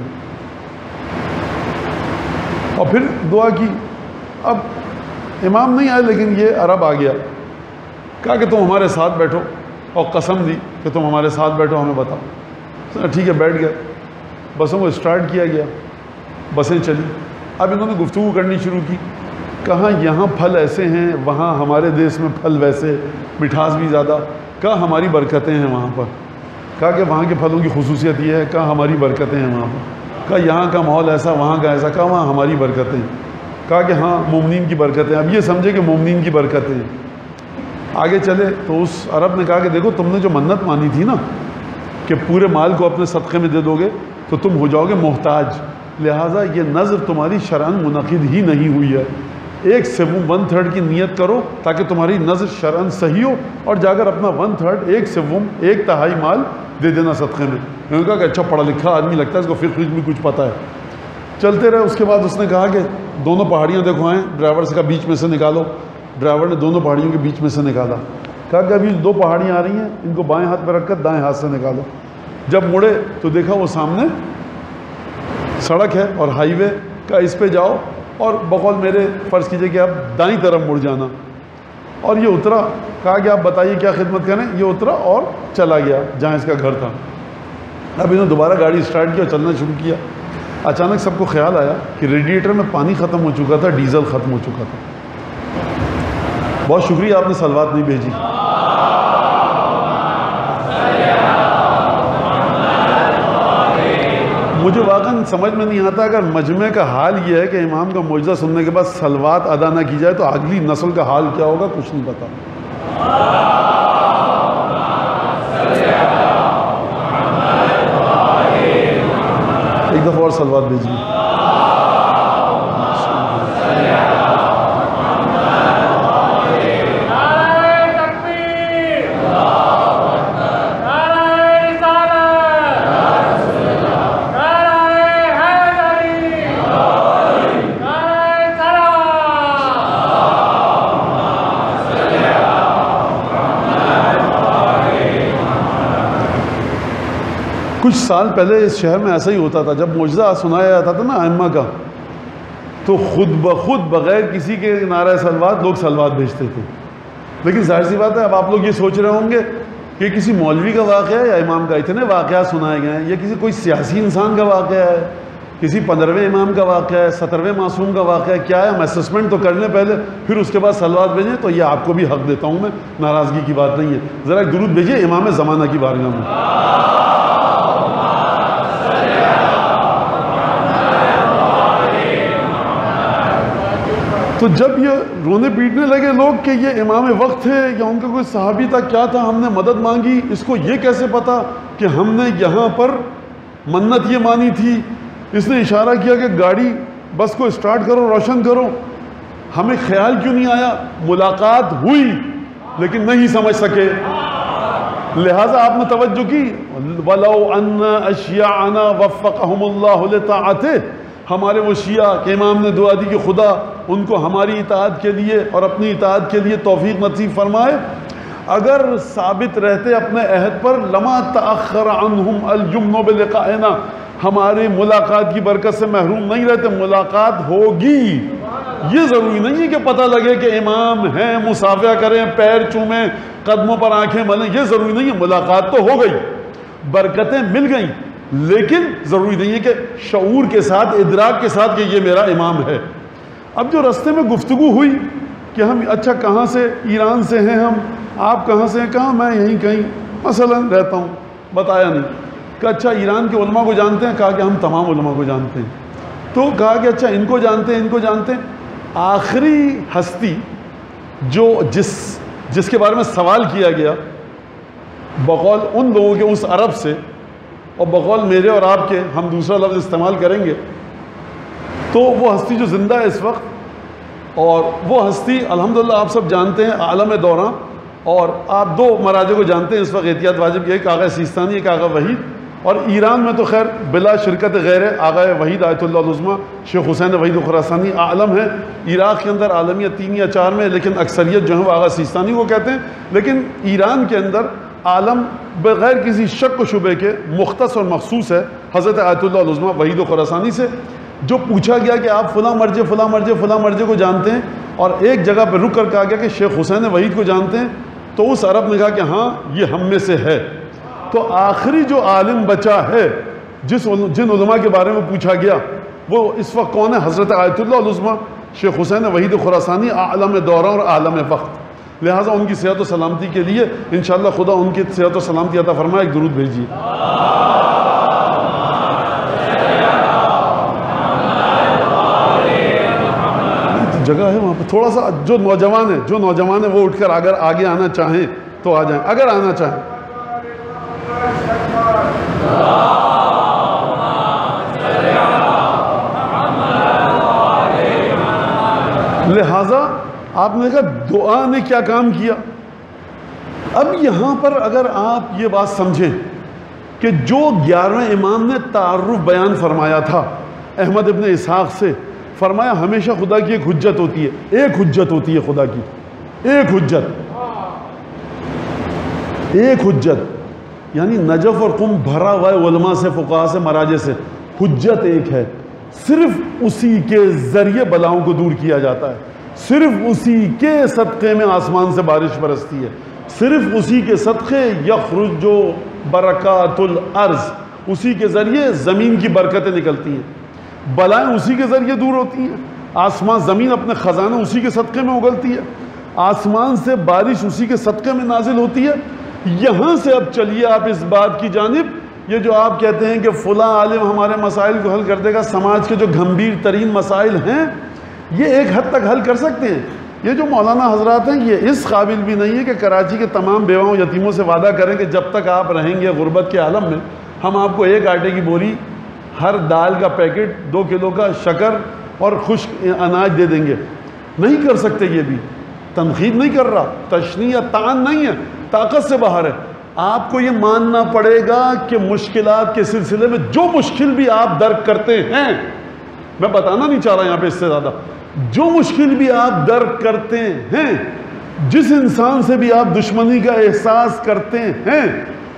اور پھر دعا کی. اب امام نہیں آئے لیکن یہ عرب آ گیا, کہا کہ تم ہمارے ساتھ بیٹھو, اور قسم دی کہ تم ہمارے ساتھ بیٹھو, ہمیں بتاؤ. ٹھیک ہے بیٹھ گئے, بسوں کو اسٹارٹ کیا گیا, بسیں چلی. اب انہوں نے گفتگو کرنی شروع کی, کہاں یہاں پھل ایسے ہیں, وہاں ہمارے دیش میں پھل ویسے, مٹھاس بھی زیادہ. کہا ہماری برکتیں ہیں وہاں پر. کہا کہ وہاں کے پھلوں کی خصوصیت یہ ہے. کہا ہماری برکتیں ہیں وہاں پر. کہا یہاں کا ماحول ایسا, وہاں کا ایسا. کہا وہاں ہماری برکتیں. کہا کہ ہاں مومنین کی برکتیں. اب یہ سمجھے کہ مومنین کی برکتیں. آگے چلے تو اس عرب نے کہا کہ دیکھو تم نے جو منت مانی تھی نا کہ پورے مال کو اپنے صدقے میں دے دو گے تو تم ہو جاؤ گے محتاج, لہٰذا یہ نظر تمہاری شرعاً منعقد ہی نہیں ہوئی ہے. 1/3 کی نیت کرو تاکہ تمہاری نظر شرعاً صحیح ہو, اور جا کر اپنا 1/3 1/3 مال دے دینا صدقے میں. انہوں نے کہا کہ اچھا پڑھا لکھا آدمی لگتا ہے, اس کو فقہ بھی کچھ پتہ ہے. چلتے رہے. اس کے بعد اس نے کہا کہ دونوں پہاڑیاں دیکھو آئیں, ڈرائیور کا بیچ میں سے نکالو. ڈرائیور نے دونوں پہاڑیوں کے بیچ میں سے نکالا. کہا کہ ابھی 2 پہاڑیاں آ رہی ہیں, ان کو بائیں ہاتھ پہ رکھ کر دائیں ہاتھ سے نکالو. جب مڑے تو دیکھا وہ سامنے سڑک ہے اور ہائی وے کا, اس پہ جاؤ اور بقول میرے فرض کیجئے کہ آپ دائیں طرف مڑ جانا. اور یہ اترا. کہا کہ آپ بتائیے کیا خدمت کریں. یہ اترا اور چلا گیا جہاں اس کا گھر تھا. اب انہوں نے دوبارہ گاڑی اسٹارٹ کیا اور چلنا شروع کیا. اچانک سب کو خیال آیا کہ ریڈیٹر میں پانی ختم ہو چکا تھا, ڈیزل ختم ہو چکا تھا. بہت شکریہ آپ نے صلوات نہیں بھیجی. مجھے واقعاً سمجھ میں نہیں آتا اگر مجمع کا حال یہ ہے کہ امام کا معجزہ سننے کے بعد صلوات ادا نہ کی جائے تو اگلی نسل کا حال کیا ہوگا, کچھ نہیں پتا. ایک دفعہ اور صلوات بھیجیے. کچھ سال پہلے اس شہر میں ایسا ہی ہوتا تھا، جب معجزہ سنایا جاتا تھا نا ائمہ کا، تو خود بخود بغیر کسی کے نعرہ سلوات لوگ سلوات بھیجتے تھے. لیکن ظاہر سی بات ہے اب آپ لوگ یہ سوچ رہے ہوں گے کہ کسی مولوی کا واقعہ ہے یا امام کا. اتنے واقعات سنائے گئے ہیں، یہ کسی کوئی سیاسی انسان کا واقعہ ہے، کسی 15ویں امام کا واقعہ ہے، 17ویں معصوم کا واقعہ ہے، کیا ہے؟ ہم اسسمنٹ تو کر لیں پہلے، پھر اس کے بعد سلوات بھیجیں. تو یہ آپ کو بھی حق دیتا ہوں میں، ناراضگی کی بات نہیں ہے. ذرا ایک درود بھیجیے امام زمانہ کی بارگاہ میں. تو جب یہ رونے پیٹنے لگے لوگ کہ یہ امام وقت تھے یا ان کا کوئی صحابی تھا، کیا تھا، ہم نے مدد مانگی، اس کو یہ کیسے پتا کہ ہم نے یہاں پر منت یہ مانی تھی، اس نے اشارہ کیا کہ گاڑی بس کو اسٹارٹ کرو، روشن کرو، ہمیں خیال کیوں نہیں آیا؟ ملاقات ہوئی لیکن نہیں سمجھ سکے، لہٰذا آپ نے توجہ کی. وَلَوْ أَنَّ أَشْيَعَنَا وَفَّقَهُمُ اللَّهُ لِطَاعَتِهِ، ہمارے وہ شیعہ کہ امام نے دعا دی کہ خدا ان کو ہماری اطاعت کے لیے اور اپنی اطاعت کے لیے توفیق نصیب فرمائے، اگر ثابت رہتے اپنے عہد پر، لما تأخر عنہم الجمن بلقائنا، ہماری ملاقات کی برکت سے محروم نہیں رہتے. ملاقات ہوگی، یہ ضروری نہیں ہے کہ پتہ لگے کہ امام ہیں، مصافحہ کریں، پیر چومیں، قدموں پر آنکھیں ملیں، یہ ضروری نہیں ہے. ملاقات تو ہو گئی، برکتیں مل گئیں، لیکن ضروری نہیں ہے کہ شعور کے ساتھ، ادراک کے ساتھ کہ یہ میرا امام ہے. اب جو رستے میں گفتگو ہوئی کہ ہم اچھا کہاں سے، ایران سے ہیں ہم، آپ کہاں سے ہیں؟ کہاں میں یہیں کہیں مثلا رہتا ہوں. بتایا نہیں کہ اچھا ایران کے علماء کو جانتے ہیں؟ کہا کہ ہم تمام علماء کو جانتے ہیں. تو کہا کہ اچھا ان کو جانتے ہیں، ان کو جانتے ہیں. آخری ہستی جو جس کے بارے میں سوال کیا گیا بقول ان لوگوں کے اس عرب سے، اور بقول میرے اور آپ کے، ہم دوسرا لفظ استعمال کریں گے، تو وہ ہستی جو زندہ ہے اس وقت، اور وہ ہستی الحمدللہ آپ سب جانتے ہیں، عالم دوراں، اور آپ دو مراجع کو جانتے ہیں اس وقت احتیاط واجب کی، ایک آغا سیستانی، ایک آغا وحید. اور ایران میں تو خیر بلا شرکت غیر آغا وحید آیت اللہ العظمیٰ شیخ حسین وحید خراسانی عالم ہے. عراق کے اندر عالمیت 3 یا 4 میں، لیکن اکثریت جو ہے وہ آغا سیستانی کو کہتے ہیں. لیکن ایران کے اندر عالم بغیر کسی شک و شبے کے مختص اور مخصوص ہے حضرت آیت اللہ العظمیٰ وحید خراسانی سے. جو پوچھا گیا کہ آپ فلاں مرجع کو جانتے ہیں، اور ایک جگہ پہ رک کر کہا گیا کہ شیخ حسین وحید کو جانتے ہیں، تو اس عرب نے کہا کہ ہاں یہ ہم میں سے ہے. تو آخری جو عالم بچا ہے جن علماء کے بارے میں پوچھا گیا، وہ اس وقت کون ہے؟ حضرت آیت اللہ العظمیٰ شیخ حسین وحید خراسانی، عالم دورہ اور عالم وقت. لہٰذا ان کی صحت و سلامتی کے لیے انشاءاللہ خدا ان کی صحت و سلامتی عطا فرمائے. ایک درود بھیجیے. جگہ ہے وہاں پہ تھوڑا سا، جو نوجوان ہیں وہ اٹھ کر اگر آگے آنا چاہیں تو آ جائیں، اگر آنا چاہیں. لہٰذا آپ نے کہا دعا نے کیا کام کیا. اب یہاں پر اگر آپ یہ بات سمجھیں کہ جو 11ویں امام نے تعارف بیان فرمایا تھا احمد ابن اسحاق سے، فرمایا ہمیشہ خدا کی ایک حجت ہوتی ہے، ایک حجت ہوتی ہے خدا کی، ایک حجت یعنی نجف اور قم بھرا ہوا ہے علماء سے، فقہاء سے، مراجع سے. حجت ایک ہے، صرف اسی کے ذریعے بلاؤں کو دور کیا جاتا ہے، صرف اسی کے صدقے میں آسمان سے بارش برستی ہے، صرف اسی کے صدقے یخرج برکات الارض، اسی کے ذریعے زمین کی برکتیں نکلتی ہیں، بلائیں اسی کے ذریعے دور ہوتی ہیں، آسمان زمین اپنے خزانے اسی کے صدقے میں اگلتی ہے، آسمان سے بارش اسی کے صدقے میں نازل ہوتی ہے. یہاں سے اب چلیے آپ اس بات کی جانب، یہ جو آپ کہتے ہیں کہ فلاں عالم ہمارے مسائل کو حل کر دے گا، سماج کے جو گھمبیر ترین مسائل ہیں یہ ایک حد تک حل کر سکتے ہیں. یہ جو مولانا حضرات ہیں یہ اس قابل بھی نہیں ہے کہ کراچی کے تمام بیواؤں یتیموں سے وعدہ کریں کہ جب تک آپ رہیں گے غربت کے عالم میں ہم آپ کو 1 آٹے کی بوری، ہر دال کا پیکٹ، 2 کلو کا شکر اور خشک اناج دے دیں گے. نہیں کر سکتے. یہ بھی تنقید نہیں کر رہا، تشنیع یا تعان نہیں ہے، طاقت سے باہر ہے. آپ کو یہ ماننا پڑے گا کہ مشکلات کے سلسلے میں جو مشکل بھی آپ درک کرتے ہیں، میں بتانا نہیں چاہ رہا یہاں پہ اس سے زیادہ، جو مشکل بھی آپ درک کرتے ہیں، جس انسان سے بھی آپ دشمنی کا احساس کرتے ہیں،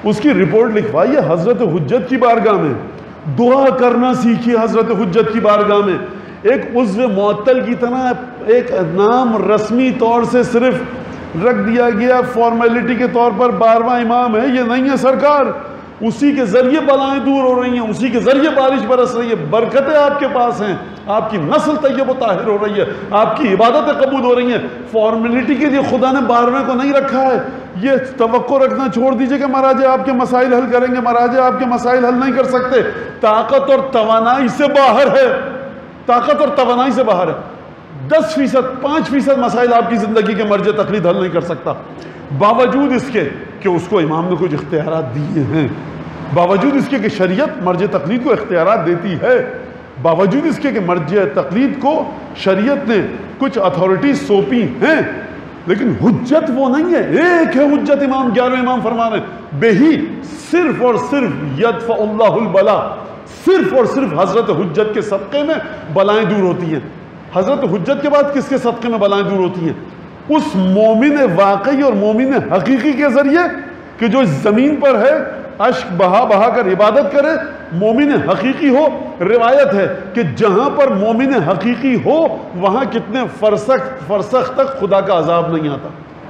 اس کی رپورٹ لکھوائیے حضرت حجت کی بارگاہ میں، دعا کرنا سیکھیے حضرت حجت کی بارگاہ میں. ایک عضو معطل کی طرح ایک نام رسمی طور سے صرف رکھ دیا گیا فارمیلٹی کے طور پر 12واں امام ہے، یہ نہیں ہے سرکار. اسی کے ذریعے بلائیں دور ہو رہی ہیں، اسی کے ذریعے بارش برس رہی ہے، برکتیں آپ کے پاس ہیں، آپ کی نسل طیب و طاہر ہو رہی ہے، آپ کی عبادتیں قبول ہو رہی ہیں. فارمیلٹی کے لیے خدا نے 12ویں کو نہیں رکھا ہے. یہ توقع رکھنا چھوڑ دیجئے کہ مہاراج آپ کے مسائل حل کریں گے. مہاراج آپ کے مسائل حل نہیں کر سکتے. طاقت اور توانائی سے باہر ہے، طاقت اور توانائی سے باہر ہے. 10%، 5% مسائل آپ کی زندگی کے مرج تقلید حل نہیں کر سکتا، باوجود اس کے کہ اس کو امام نے کچھ اختیارات دیے ہیں، باوجود اس کے کہ شریعت مرج تقلید کو اختیارات دیتی ہے، باوجود اس کے کہ مرج تقلید کو شریعت نے کچھ اتھارٹی سونپی ہیں. لیکن حجت وہ نہیں ہے. ایک ہے حجت، امام 11 امام فرما رہے ہیں بہی صرف اور صرف یدفع اللہ البلا، صرف اور صرف حضرت حجت کے صدقے میں بلائیں دور ہوتی ہیں. حضرت حجت کے بعد کس کے صدقے میں بلائیں دور ہوتی ہیں؟ اس مومن واقعی اور مومن حقیقی کے ذریعے کہ جو زمین پر ہے اشک بہا بہا کر عبادت کرے، مومن حقیقی ہو. روایت ہے کہ جہاں پر مومن حقیقی ہو وہاں کتنے فرسخ تک خدا کا عذاب نہیں آتا.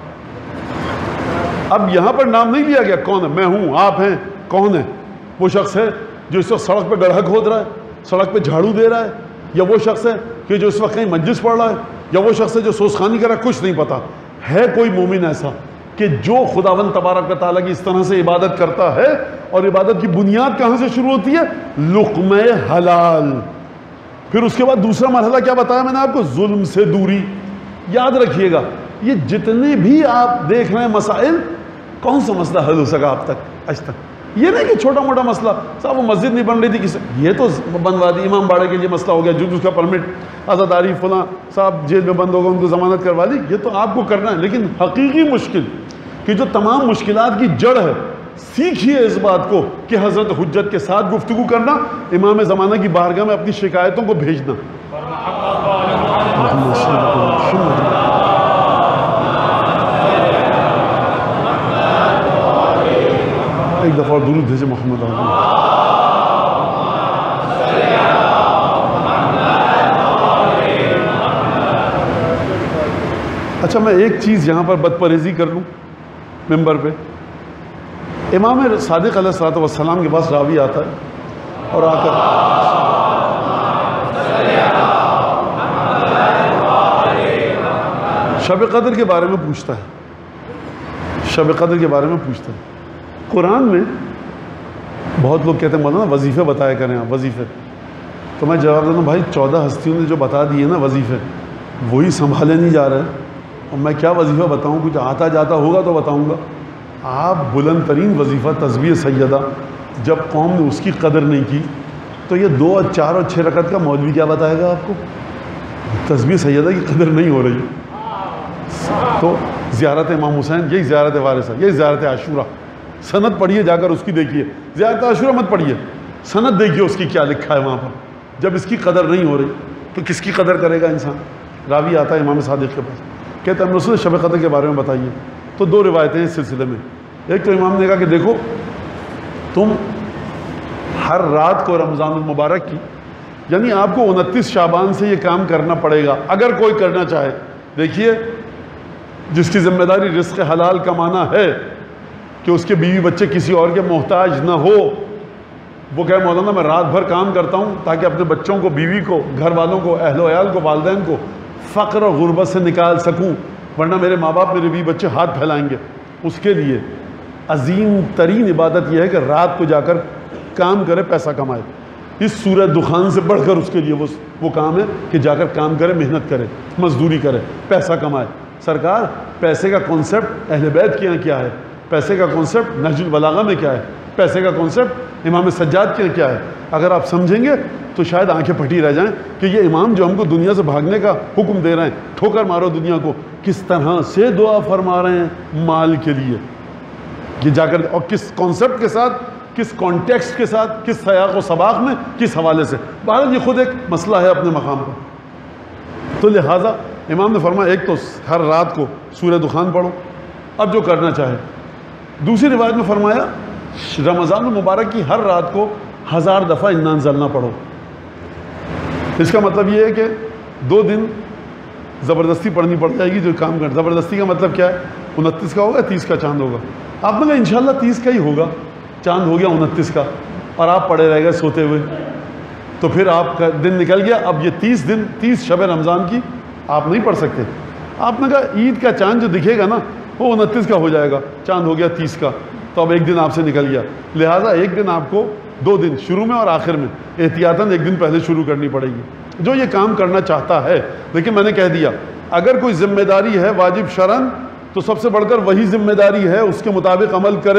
اب یہاں پر نام نہیں لیا گیا کون ہے، میں ہوں، آپ ہیں، کون ہے؟ وہ شخص ہے جو اس وقت سڑک پہ گڑھا کھود رہا ہے، سڑک پہ جھاڑو دے رہا ہے، یا وہ شخص ہے کہ جو اس وقت کہیں مجلس پڑھ رہا ہے، یا وہ شخص ہے جو سوسخانی کر رہا ہے، کچھ نہیں پتا. ہے کوئی مومن ایسا کہ جو خداوند تبارک و تعالیٰ کی اس طرح سے عبادت کرتا ہے، اور عبادت کی بنیاد کہاں سے شروع ہوتی ہے؟ لقمہ حلال. پھر اس کے بعد دوسرا مرحلہ کیا بتایا میں نے آپ کو؟ ظلم سے دوری. یاد رکھیے گا یہ جتنے بھی آپ دیکھ رہے ہیں مسائل، کون سا مسئلہ حل ہو سکا آپ تک آج تک؟ یہ نہیں کہ چھوٹا موٹا مسئلہ، صاحب وہ مسجد نہیں بن رہی تھی کسی، یہ تو بنوا دی، امام باڑے کے لیے مسئلہ ہو گیا، جو اس کا پرمٹ عزاداری فلاں صاحب جیل میں بند ہوگا ان کو ضمانت کروا دی، یہ تو آپ کو کرنا ہے. لیکن حقیقی مشکل کہ جو تمام مشکلات کی جڑ ہے، سیکھیے اس بات کو کہ حضرت حجت کے ساتھ گفتگو کرنا، امام زمانہ کی بارگاہ میں اپنی شکایتوں کو بھیجنا. ایک دفعہ درود بھیجے محمد علیہ. اچھا میں ایک چیز یہاں پر بد پرہیزی کر لوں ممبر پہ. امام صادق علیہ الصلوۃ والسلام کے پاس راوی آتا ہے اور آ کر شب قدر کے بارے میں پوچھتا ہے، شب قدر کے بارے میں پوچھتا ہے. قرآن میں بہت لوگ کہتے ہیں مولانا وظیفے بتایا کریں آپ، وظیفے. تو میں جواب دیتا ہوں بھائی 14 ہستیوں نے جو بتا دیے نا وظیفے، وہی سنبھالے نہیں جا رہے، اور میں کیا وظیفہ بتاؤں؟ کچھ آتا جاتا ہوگا تو بتاؤں گا. آپ بلند ترین وظیفہ تسبیح سیدہ، جب قوم نے اس کی قدر نہیں کی تو یہ 2 اور 4 اور 6 رکعت کا مولوی کیا بتائے گا آپ کو؟ تسبیح سیدہ کی قدر نہیں ہو رہی. تو زیارت امام حسین یہی زیارت وارثہ، یہی زیارت عاشورہ. سند پڑھیے جا کر اس کی دیکھیے، زیارت عاشورہ مت پڑھیے، سند دیکھیے اس کی کیا لکھا ہے وہاں پر. جب اس کی قدر نہیں ہو رہی تو کس کی قدر کرے گا انسان؟ راوی آتا ہے امام صادق کے پاس، کہتے ہیں ہم رسول شب قدر کے بارے میں بتائیے. تو 2 روایتیں اس سلسلے میں. ایک تو امام نے کہا کہ دیکھو تم ہر رات کو رمضان المبارک کی، یعنی آپ کو 29 شعبان سے یہ کام کرنا پڑے گا اگر کوئی کرنا چاہے. دیکھیے جس کی ذمہ داری رزق حلال کمانا ہے کہ اس کے بیوی بچے کسی اور کے محتاج نہ ہو، وہ کہے مولانا میں رات بھر کام کرتا ہوں تاکہ اپنے بچوں کو، بیوی کو، گھر والوں کو، اہل و عیال کو، والدین کو فقر اور غربت سے نکال سکوں، ورنہ میرے ماں باپ، میرے بیوی بچے ہاتھ پھیلائیں گے. اس کے لیے عظیم ترین عبادت یہ ہے کہ رات کو جا کر کام کرے، پیسہ کمائے. اس سورہ دخان سے بڑھ کر اس کے لیے وہ کام ہے کہ جا کر کام کرے، محنت کرے، مزدوری کرے، پیسہ کمائے. سرکار پیسے کا کانسیپٹ اہل بیت کے یہاں کیا ہے؟ پیسے کا کانسیپٹ نہج البلاغہ میں کیا ہے؟ پیسے کا کانسیپٹ امام سجاد کے یہاں کیا ہے؟ اگر آپ سمجھیں گے تو شاید آنکھیں پھٹی رہ جائیں کہ یہ امام جو ہم کو دنیا سے بھاگنے کا حکم دے رہے ہیں، ٹھوکر مارو دنیا کو، کس طرح سے دعا فرما رہے ہیں مال کے لیے. یہ جا کر اور کس کانسیپٹ کے ساتھ، کس کانٹیکسٹ کے ساتھ، کس سیاق و سباق میں، کس حوالے سے. بہرحال یہ خود ایک مسئلہ ہے اپنے مقام پر. تو لہٰذا امام نے فرمایا ایک تو ہر رات کو سورہ دخان پڑھو اب جو کرنا چاہے. دوسری روایت میں فرمایا رمضان المبارک کی ہر رات کو 1000 دفعہ انا انزلنا پڑھو۔ اس کا مطلب یہ ہے کہ 2 دن زبردستی پڑھنی پڑ جائے گی جو کام کر۔ زبردستی کا مطلب کیا ہے؟ 29 کا ہوگا، 30 کا چاند ہوگا۔ آپ نے کہا انشاءاللہ 30 کا ہی ہوگا، چاند ہو گیا 29 کا، اور آپ پڑے رہ گئے سوتے ہوئے، تو پھر آپ کا دن نکل گیا۔ اب یہ 30 دن، 30 شب رمضان کی آپ نہیں پڑھ سکتے۔ آپ نے کہا عید کا چاند جو دکھے گا نا وہ 29 کا ہو جائے گا، چاند ہو گیا 30 کا، تو اب ایک دن آپ سے نکل گیا، لہٰذا ایک دن آپ کو 2 دن شروع میں اور آخر میں احتیاطاً ایک دن پہلے شروع کرنی پڑے گی۔ جو یہ کام کرنا چاہتا ہے، لیکن میں نے کہہ دیا اگر کوئی ذمہ داری ہے واجب شرعاً تو سب سے بڑھ کر وہی ذمہ داری ہے، اس کے مطابق عمل کرے۔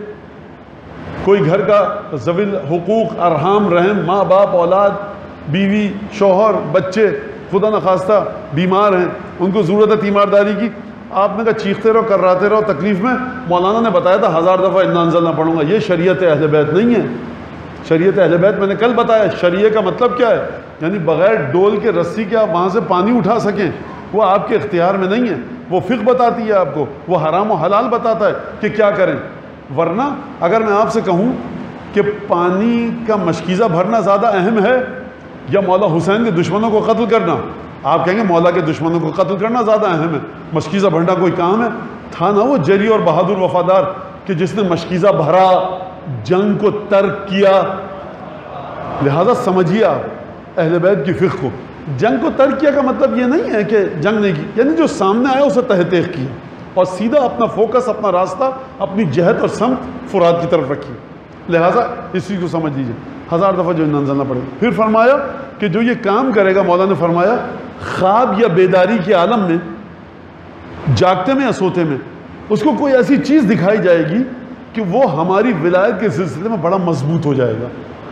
کوئی گھر کا ذوی حقوق، ارحام، رحم، ماں باپ، اولاد، بیوی، شوہر، بچے خدا نخواستہ بیمار ہیں، ان کو ضرورت ہے تیمارداری کی، آپ نے کہا چیختے رہو، کراتے رہو تکلیف میں۔ مولانا نے بتایا تھا 1000 دفعہ انا انزلنا پڑھوں گا، یہ شریعت اہل بیت نہیں ہے۔ شریعت اہل بیت میں نے کل بتایا، شریعت کا مطلب کیا ہے؟ یعنی بغیر ڈول کے رسی کے آپ وہاں سے پانی اٹھا سکیں، وہ آپ کے اختیار میں نہیں ہے، وہ فقہ بتاتی ہے آپ کو، وہ حرام و حلال بتاتا ہے کہ کیا کریں۔ ورنہ اگر میں آپ سے کہوں کہ پانی کا مشکیزہ بھرنا زیادہ اہم ہے یا مولا حسین کے دشمنوں کو قتل کرنا، آپ کہیں گے مولا کے دشمنوں کو قتل کرنا زیادہ اہم ہے، مشکیزہ بھرنا کوئی کام ہے؟ تھا نا وہ جری اور بہادر وفادار کہ جس نے مشکیزہ بھرا، جنگ کو ترک کیا۔ لہذا سمجھیے آپ اہل بیت کی فقہ کو، جنگ کو ترک کیا کا مطلب یہ نہیں ہے کہ جنگ نہیں کی، یعنی جو سامنے آیا اسے تحقیق کیا اور سیدھا اپنا فوکس، اپنا راستہ، اپنی جہت اور سمت فرات کی طرف رکھی۔ لہٰذا اس چیز کو سمجھ لیجیے، 1000 دفعہ جو انا انزلنا پڑے گا۔ پھر فرمایا کہ جو یہ کام کرے گا، مولانا نے فرمایا خواب یا بیداری کے عالم میں، جاگتے میں یا سوتے میں، اس کو کوئی ایسی چیز دکھائی جائے گی کہ وہ ہماری ولایت کے سلسلے میں بڑا مضبوط ہو جائے گا۔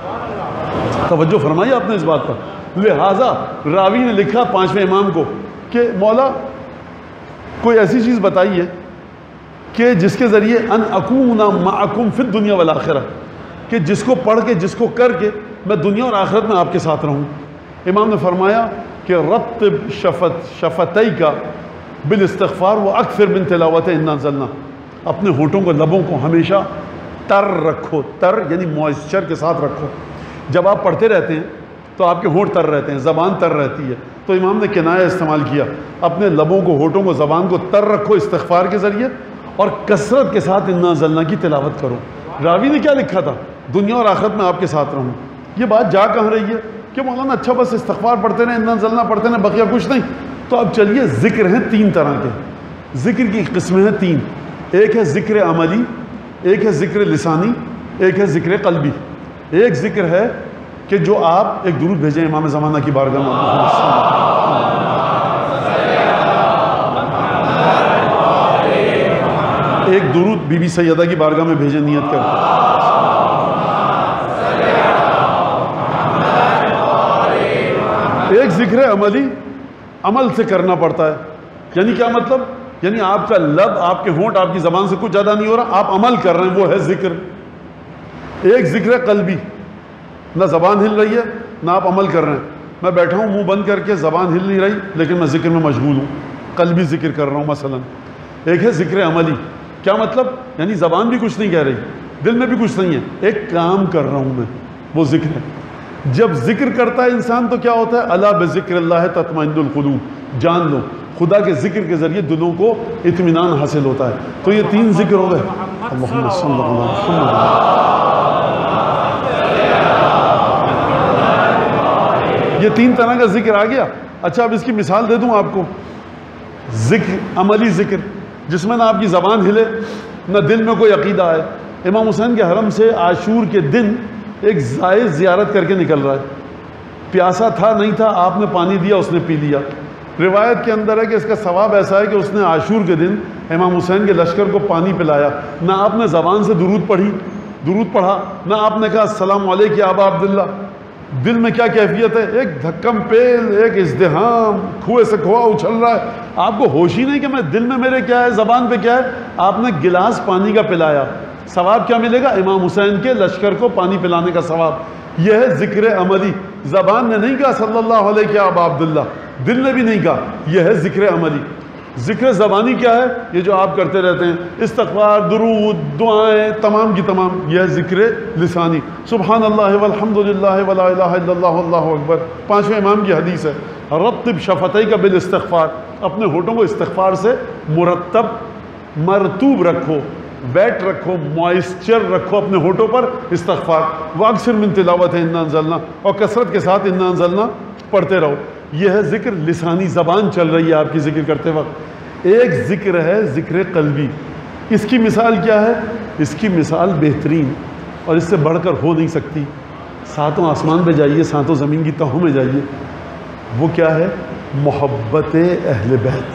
توجہ فرمائی آپ نے اس بات پر۔ لہٰذا راوی نے لکھا 5ویں امام کو کہ مولا کوئی ایسی چیز بتائیے کہ جس کے ذریعے ان اکون معکم فی الدنیا والآخرہ، کہ جس کو پڑھ کے، جس کو کر کے میں دنیا اور آخرت میں آپ کے ساتھ رہوں۔ امام نے فرمایا کہ رطب شفتیک بالاستغفار واکثر من تلاوت انا انزلنا، اپنے ہونٹوں کو، لبوں کو ہمیشہ تر رکھو، تر یعنی موئسچر کے ساتھ رکھو۔ جب آپ پڑھتے رہتے ہیں تو آپ کے ہونٹ تر رہتے ہیں، زبان تر رہتی ہے، تو امام نے کنایہ استعمال کیا، اپنے لبوں کو، ہونٹوں کو، زبان کو تر رکھو استغفار کے ذریعے، اور کثرت کے ساتھ انا انزلنا کی تلاوت کرو۔ راوی نے کیا لکھا تھا؟ دنیا اور آخرت میں آپ کے ساتھ رہوں۔ یہ بات جا کہاں رہی ہے کہ مولانا اچھا بس استغفار پڑھتے رہیں، انا انزلنا پڑھتے رہیں، بقیہ کچھ نہیں؟ تو اب چلیے، ذکر ہیں 3 طرح کے، ذکر کی قسمیں ہیں 3، ایک ہے ذکر عملی، ایک ہے ذکر لسانی، ایک ہے ذکر قلبی۔ ایک ذکر ہے کہ جو آپ ایک درود بھیجیں امام زمانہ کی بارگاہ میں، ایک درود بی بی سیدہ کی بارگاہ میں بھیجیں نیت کر کے۔ ایک ذکر عملی، عمل سے کرنا پڑتا ہے، یعنی کیا مطلب؟ یعنی آپ کا لب، آپ کے ہونٹ، آپ کی زبان سے کچھ زیادہ نہیں ہو رہا، آپ عمل کر رہے ہیں، وہ ہے ذکر۔ ایک ذکر قلبی، نہ زبان ہل رہی ہے نہ آپ عمل کر رہے ہیں، میں بیٹھا ہوں منہ بند کر کے، زبان ہل نہیں رہی لیکن میں ذکر میں مشغول ہوں، قلبی ذکر کر رہا ہوں مثلا۔ ایک ہے ذکر عملی، کیا مطلب؟ یعنی زبان بھی کچھ نہیں کہہ رہی، دل میں بھی کچھ نہیں ہے، ایک کام کر رہا ہوں میں، وہ ذکر ہے۔ جب ذکر کرتا ہے انسان تو کیا ہوتا ہے؟ الا بذکر اللہ تطمئن القلوب، جان لو خدا کے ذکر کے ذریعے دلوں کو اطمینان حاصل ہوتا ہے۔ تو یہ 3 ذکر ہو گئے، اللہم صلی اللہ علیہ وسلم۔ یہ 3 طرح کا ذکر آ گیا۔ اچھا اب اس کی مثال دے دوں آپ کو۔ ذکر عملی ذکر جس میں نہ آپ کی زبان ہلے نہ دل میں کوئی عقیدہ آئے۔ امام حسین کے حرم سے عاشور کے دن ایک زائر زیارت کر کے نکل رہا ہے، پیاسا تھا نہیں تھا، آپ نے پانی دیا، اس نے پی لیا۔ روایت کے اندر ہے کہ اس کا ثواب ایسا ہے کہ اس نے عاشور کے دن امام حسین کے لشکر کو پانی پلایا، نہ آپ نے زبان سے درود پڑھا، نہ آپ نے کہا السلام علیک یا ابا عبداللہ۔ دل میں کیا کیفیت ہے؟ ایک دھکم پیل، ایک ازدحام، کھوئے سے کھوا اچھل رہا ہے، آپ کو ہوش ہی نہیں کہ میں دل میں میرے کیا ہے، زبان پہ کیا ہے۔ آپ نے گلاس پانی کا پلایا، ثواب کیا ملے گا؟ امام حسین کے لشکر کو پانی پلانے کا ثواب۔ یہ ہے ذکر عملی، زبان نے نہیں کہا صلی اللہ علیہ یا ابا عبداللہ، دل نے بھی نہیں کہا، یہ ہے ذکر عملی۔ ذکر زبانی کیا ہے؟ یہ جو آپ کرتے رہتے ہیں، استغفار، درود، دعائیں، تمام کی تمام، یہ ہے ذکر لسانی۔ سبحان اللہ والحمد للہ ولا الہ الا اللہ واللہ اکبر، 5ویں امام کی حدیث ہے۔ رطب شفتیک بالاستغفار، اپنے ہونٹوں کو استغفار سے مرتب، مرطوب رکھو، ویٹ رکھو، موئسچر رکھو اپنے ہونٹوں پر استغفار۔ واکثر من تلاوت انا انزلنا، اور کثرت کے ساتھ انا انزلنا پڑھتے رہو۔ یہ ہے ذکر لسانی، زبان چل رہی ہے آپ کی ذکر کرتے وقت۔ ایک ذکر ہے ذکر قلبی، اس کی مثال کیا ہے؟ اس کی مثال بہترین اور اس سے بڑھ کر ہو نہیں سکتی۔ ساتوں آسمان پہ جائیے، ساتوں زمین کی تہوں میں جائیے، وہ کیا ہے؟ محبت اہل بیت۔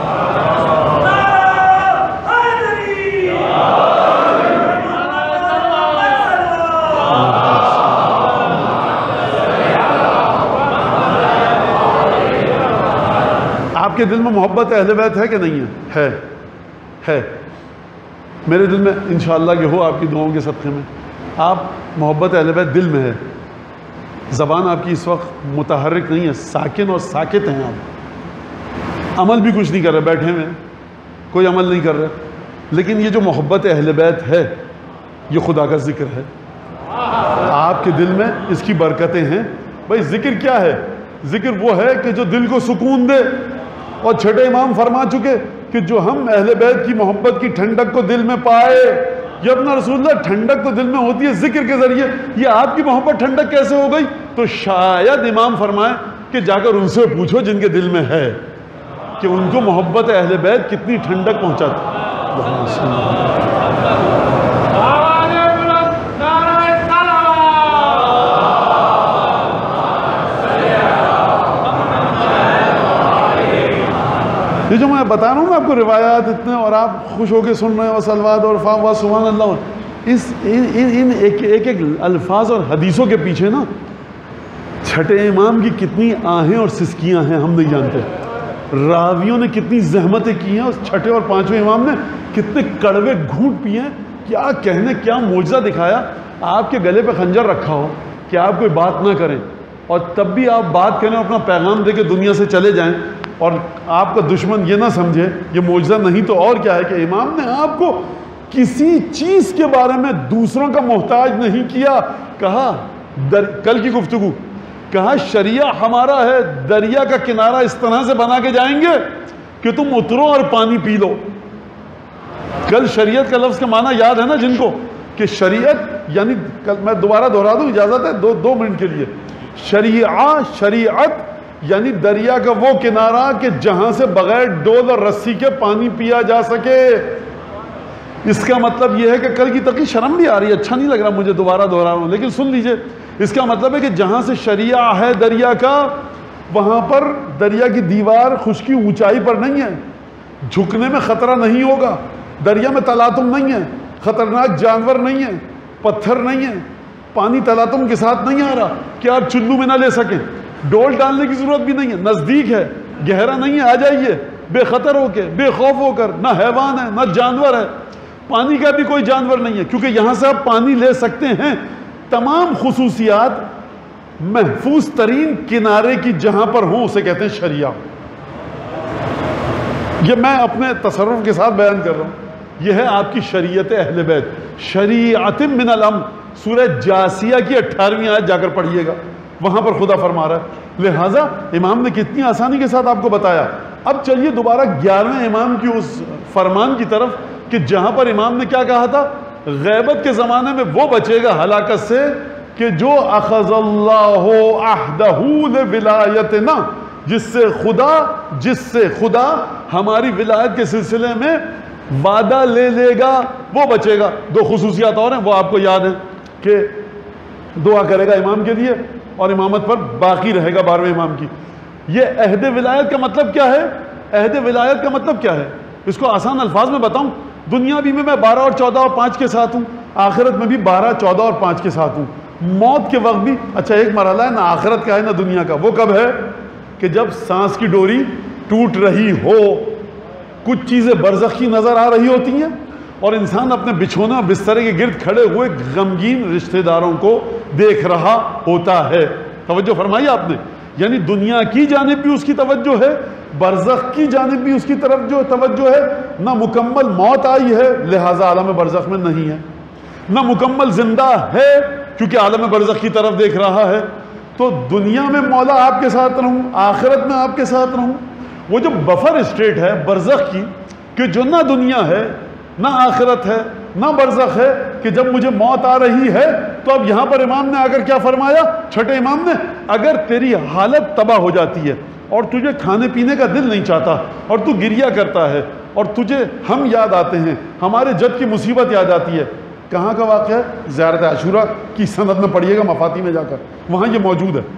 آپ کے دل میں محبت اہل بیت ہے کہ نہیں ہے؟ ہے۔ میرے دل میں انشاءاللہ کہ ہو، آپ کی دعاؤں کے صدقے میں۔ آپ محبت اہل بیت دل میں ہے، زبان آپ کی اس وقت متحرک نہیں ہے، ساکن اور ساکت ہیں آپ، عمل بھی کچھ نہیں کر رہے، بیٹھے ہوئے کوئی عمل نہیں کر رہے، لیکن یہ جو محبت اہل بیت ہے یہ خدا کا ذکر ہے آپ کے دل میں، اس کی برکتیں ہیں۔ بھائی ذکر کیا ہے؟ ذکر وہ ہے کہ جو دل کو سکون دے، اور چھٹے امام فرما چکے کہ جو ہم اہل بیت کی محبت کی ٹھنڈک کو دل میں پائے، یہ اپنا رسول اللہ، ٹھنڈک تو دل میں ہوتی ہے ذکر کے ذریعے، یہ آپ کی محبت ٹھنڈک کیسے ہو گئی؟ تو شاید امام فرمائے کہ جا کر ان سے پوچھو جن کے دل میں ہے کہ ان کو محبت اہل بیت کتنی ٹھنڈک پہنچاتی۔ یہ جو میں بتا رہا ہوں نا آپ کو روایات اتنے، اور آپ خوش ہو کے سن رہے ہیں، وصلوات اور فاوا سبحان اللہ، ان ایک ایک الفاظ اور حدیثوں کے پیچھے نا چھٹے امام کی کتنی آہیں اور سسکیاں ہیں ہم نہیں جانتے، راویوں نے کتنی زحمتیں کی ہیں، اور چھٹے اور 5ویں امام نے کتنے کڑوے گھونٹ پیے ہیں، کیا کہنے، کیا معجزہ دکھایا۔ آپ کے گلے پہ خنجر رکھا ہو کہ آپ کوئی بات نہ کریں، اور تب بھی آپ بات کریں، اپنا پیغام دے کے دنیا سے چلے جائیں، اور آپ کا دشمن یہ نہ سمجھے یہ معجزہ نہیں تو اور کیا ہے کہ امام نے آپ کو کسی چیز کے بارے میں دوسروں کا محتاج نہیں کیا۔ کہا کل کی گفتگو، کہا شریعہ ہمارا ہے، دریا کا کنارہ اس طرح سے بنا کے جائیں گے کہ تم اترو اور پانی پی لو۔ کل شریعت کا لفظ کا معنی یاد ہے نا جن کو، کہ شریعت یعنی، میں دوبارہ دہرا دوں، اجازت ہے 2 منٹ کے لیے، شریعت یعنی دریا کا وہ کنارہ کہ جہاں سے بغیر ڈول اور رسی کے پانی پیا جا سکے۔ اس کا مطلب یہ ہے کہ کل کی تقی شرم بھی آ رہی ہے، اچھا نہیں لگ رہا مجھے دوبارہ دہرا رہا ہوں، لیکن سن لیجئے، اس کا مطلب ہے کہ جہاں سے شریعہ ہے دریا کا، وہاں پر دریا کی دیوار خشکی اونچائی پر نہیں ہے، جھکنے میں خطرہ نہیں ہوگا، دریا میں تلاطم نہیں ہے، خطرناک جانور نہیں ہے، پتھر نہیں ہے، پانی تلاطم کے ساتھ نہیں آ رہا کہ آپ چلو میں نہ لے سکیں، ڈول ڈالنے کی ضرورت بھی نہیں ہے، نزدیک ہے، گہرا نہیں ہے، آ جائیے بے خطر ہو کے، بے خوف ہو کر، نہ حیوان ہے نہ جانور ہے، پانی کا بھی کوئی جانور نہیں ہے، کیونکہ یہاں سے آپ پانی لے سکتے ہیں۔ تمام خصوصیات محفوظ ترین کنارے کی جہاں پر ہوں اسے کہتے ہیں شریعہ۔ یہ میں اپنے تصرف کے ساتھ بیان کر رہا ہوں، یہ ہے آپ کی شریعت اہل بیت۔ شریعت من الامر، سورہ جاسیہ کی 18ویں آیت جا کر پڑھیے گا، وہاں پر خدا فرما رہا ہے۔ لہٰذا امام نے کتنی آسانی کے ساتھ آپ کو بتایا۔ اب چلیے دوبارہ 11ویں امام کی اس فرمان کی طرف کہ جہاں پر امام نے کیا کہا تھا، غیبت کے زمانے میں وہ بچے گا ہلاکت سے کہ جو اخذ اللہ عہدہ لولایتنا، جس سے خدا ہماری ولایت کے سلسلے میں وعدہ لے لے گا، وہ بچے گا۔ 2 خصوصیات اور ہیں، وہ آپ کو یاد ہیں کہ دعا کرے گا امام کے لیے اور امامت پر باقی رہے گا 12ویں امام کی۔ یہ عہد ولایت کا مطلب کیا ہے؟ عہد ولایت کا مطلب کیا ہے؟ اس کو آسان الفاظ میں بتاؤں، دنیا بھی میں 12 اور 14 اور 5 کے ساتھ ہوں، آخرت میں بھی 12, 14 اور 5 کے ساتھ ہوں، موت کے وقت بھی۔ اچھا ایک مرحلہ ہے، نہ آخرت کا ہے نہ دنیا کا، وہ کب ہے؟ کہ جب سانس کی ڈوری ٹوٹ رہی ہو، کچھ چیزیں برزخی نظر آ رہی ہوتی ہیں، اور انسان اپنے بچھونے اور بسترے کے گرد کھڑے ہوئے غمگین رشتہ داروں کو دیکھ رہا ہوتا ہے۔ توجہ فرمائی آپ نے، یعنی دنیا کی جانب بھی اس کی توجہ ہے، برزخ کی جانب بھی اس کی طرف جو توجہ ہے، نہ مکمل موت آئی ہے لہٰذا عالم برزخ میں نہیں ہے، نہ مکمل زندہ ہے کیونکہ عالم برزخ کی طرف دیکھ رہا ہے۔ تو دنیا میں مولا آپ کے ساتھ رہوں، آخرت میں آپ کے ساتھ رہوں، وہ جو بفر اسٹیٹ ہے برزخ کی، کہ جو نہ دنیا ہے نہ آخرت ہے نہ برزخ ہے، کہ جب مجھے موت آ رہی ہے تو اب یہاں پر امام نے آ کر کیا فرمایا، چھٹے امام نے، اگر تیری حالت تباہ ہو جاتی ہے اور تجھے کھانے پینے کا دل نہیں چاہتا اور تو گریہ کرتا ہے اور تجھے ہم یاد آتے ہیں، ہمارے جد کی مصیبت یاد آتی ہے، کہاں کا واقعہ ہے؟ زیارت عاشورہ کی سند میں پڑھیے گا مفاتی میں جا کر، وہاں یہ موجود ہے۔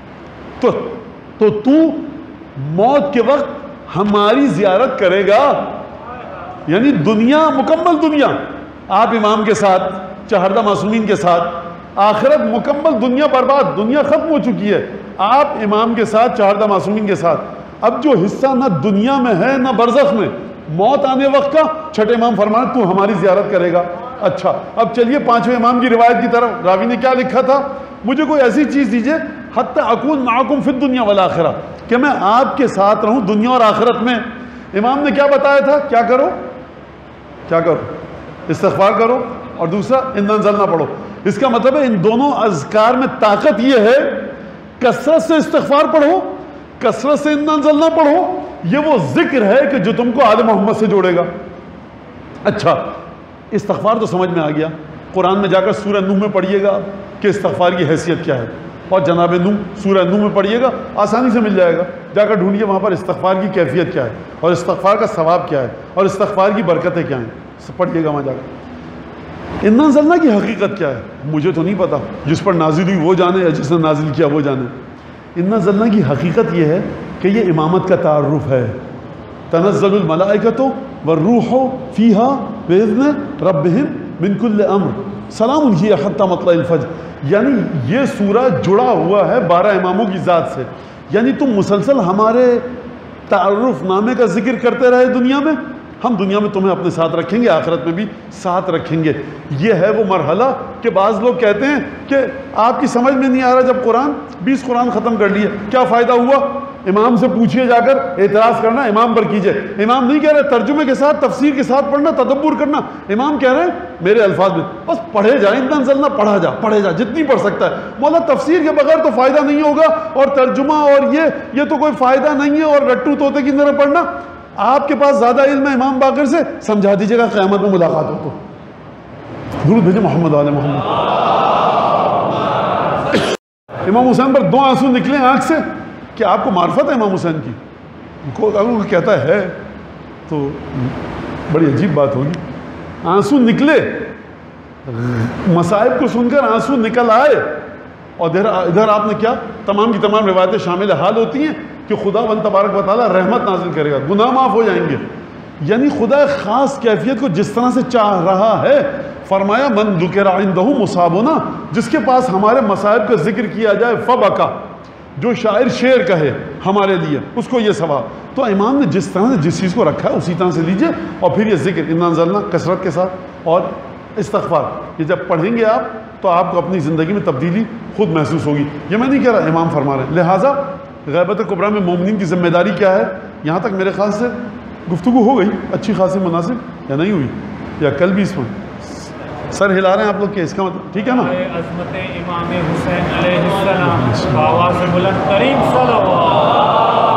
تو موت کے وقت ہماری زیارت کرے گا، یعنی دنیا مکمل دنیا آپ امام کے ساتھ، چہردہ معصومین کے ساتھ، آخرت مکمل دنیا برباد، دنیا ختم ہو چکی ہے، آپ امام کے ساتھ چہردہ معصومین کے ساتھ۔ اب جو حصہ نہ دنیا میں ہے نہ برزخ میں، موت آنے وقت کا، چھٹے امام فرمایا تو ہماری زیارت کرے گا۔ اچھا اب چلیے پانچویں امام کی روایت کی طرف، راوی نے کیا لکھا تھا، مجھے کوئی ایسی چیز دیجئے حتی اکون معکم فی الدنیا والآخرہ، کہ میں آپ کے ساتھ رہوں دنیا اور آخرت میں۔ امام نے کیا بتایا تھا، کیا کرو، استغفار کرو، اور دوسرا انا انزلنا پڑھو۔ اس کا مطلب ہے ان دونوں اذکار میں طاقت یہ ہے، کثرت سے استغفار پڑھو، کثرت سے انا انزلنا پڑھو، یہ وہ ذکر ہے کہ جو تم کو آل محمد سے جوڑے گا۔ اچھا استغفار تو سمجھ میں آ گیا، قرآن میں جا کر سورہ نوح میں پڑھیے گا کہ استغفار کی حیثیت کیا ہے، اور جناب نوح سورہ نوح میں پڑھیے گا، آسانی سے مل جائے گا، جا کر ڈھونڈیے وہاں پر استغفار کی کیفیت کیا ہے اور استغفار کا ثواب کیا ہے اور استغفار کی برکتیں کیا ہیں، پڑھیے گا وہاں جا کر۔ انا انزلنا کی حقیقت کیا ہے مجھے تو نہیں پتا، جس پر نازل ہوئی وہ جانے یا جس نے نازل کیا وہ جانے۔ انا انزلنا کی حقیقت یہ ہے کہ یہ امامت کا تعارف ہے، تنزل الملائکۃ والروح فیہا بإذن ربہم من کل امر سلام ہی حتی مطلع الفجر، یعنی یہ سورہ جڑا ہوا ہے 12 اماموں کی ذات سے، یعنی تم مسلسل ہمارے تعارف نامے کا ذکر کرتے رہے دنیا میں، ہم دنیا میں تمہیں اپنے ساتھ رکھیں گے، آخرت میں بھی ساتھ رکھیں گے۔ یہ ہے وہ مرحلہ کہ بعض لوگ کہتے ہیں کہ آپ کی سمجھ میں نہیں آ رہا، جب 20 قرآن ختم کر لیے کیا فائدہ ہوا؟ امام سے پوچھئے جا کر، اعتراض کرنا امام پر کیجئے۔ امام نہیں کہہ رہے ترجمے کے ساتھ، تفسیر کے ساتھ پڑھنا، تدبر کرنا، امام کہہ رہے ہیں میرے الفاظ میں بس پڑھے جا، انا انزلنا پڑھے جا جتنی پڑھ سکتا ہے۔ مولا تفسیر کے بغیر تو فائدہ نہیں ہوگا، اور ترجمہ اور یہ تو کوئی فائدہ نہیں ہے، اور رٹو طوطے کی طرح پڑھنا۔ آپ کے پاس زیادہ علم ہے امام باقر سے، سمجھا دیجیے گا قیامت میں ملاقات ہو تو۔ درود بھیجے محمد آل محمد۔ امام حسین پر 2 آنسو نکلے آنکھ سے، کہ آپ کو معرفت ہے امام حسین کی؟ اگر وہ کہتا ہے تو بڑی عجیب بات ہوگی۔ آنسو نکلے، مصائب کو سن کر آنسو نکل آئے، اور ادھر آپ نے کیا، تمام کی تمام روایتیں شامل حال ہوتی ہیں کہ خدا بند تبارک و تعالیٰ رحمت نازل کرے گا، گناہ معاف ہو جائیں گے، یعنی خدا ایک خاص کیفیت کو جس طرح سے چاہ رہا ہے۔ فرمایا من ذکر عندہ مصابنا، جس کے پاس ہمارے مصائب کا ذکر کیا جائے فبکا، جو شاعر شعر کہے ہمارے لیے، اس کو یہ ثواب۔ تو امام نے جس طرح سے جس چیز کو رکھا ہے اسی طرح سے لیجئے، اور پھر یہ ذکر انا انزلنا کثرت کے ساتھ، اور استغفار یہ جب پڑھیں گے آپ تو آپ کو اپنی زندگی میں تبدیلی خود محسوس ہوگی۔ یہ میں نہیں کہہ رہا، امام فرما رہے ہیں۔ لہٰذا غیبت کبریٰ میں مومنین کی ذمہ داری کیا ہے؟ یہاں تک میرے خیال سے گفتگو ہو گئی اچھی خاصی مناسب، یا نہیں ہوئی، یا کل بھی اس میں سر ہلا رہے ہیں آپ لوگ کہ اس کا مطلب ٹھیک ہے نا؟ عظمت امام حسین علیہ السلام، آواز بلند ترین صلوات۔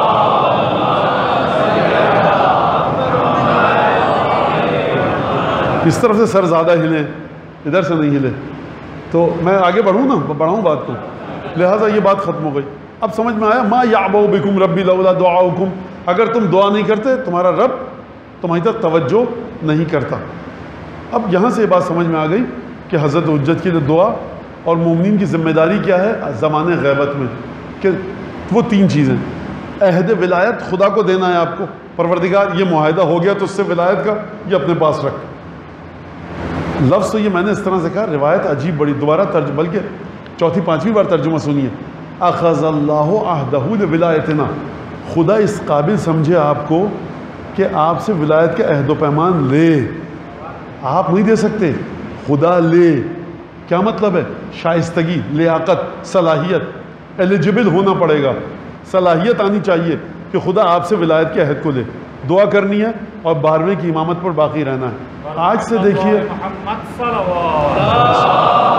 اس طرف سے سر زیادہ ہلے، ادھر سے نہیں ہلے، تو میں آگے بڑھاؤں بات کو، لہٰذا یہ بات ختم ہو گئی۔ اب سمجھ میں آیا، ما یعبؤ بکم ربی لولا دعاؤکم، اگر تم دعا نہیں کرتے تمہارا رب تمہاری طرف توجہ نہیں کرتا۔ اب یہاں سے یہ بات سمجھ میں آ گئی کہ حضرت حجت کے لیے دعا اور مومنین کی ذمہ داری کیا ہے زمانے غیبت میں، کہ وہ 3 چیزیں، عہد ولایت خدا کو دینا ہے آپ کو، پروردگار یہ معاہدہ ہو گیا تو اس سے ولایت کا یہ اپنے پاس رکھ۔ لفظ تو یہ میں نے اس طرح سے کہا، روایت عجیب بڑی، دوبارہ ترجمہ بلکہ 4تھی 5ویں بار ترجمہ سنیے، اخذ اللہ عہدہ لولایتنا، خدا اس قابل سمجھے آپ کو کہ آپ سے ولایت کے عہد و پیمان لے، آپ نہیں دے سکتے، خدا لے۔ کیا مطلب ہے؟ شائستگی، لیاقت، صلاحیت، ایلیجبل ہونا پڑے گا، صلاحیت آنی چاہیے، کہ خدا آپ سے ولایت کے عہد کو لے، دعا کرنی ہے اور 12ویں کی امامت پر باقی رہنا ہے۔ آج سے دیکھیے محمد صلوات۔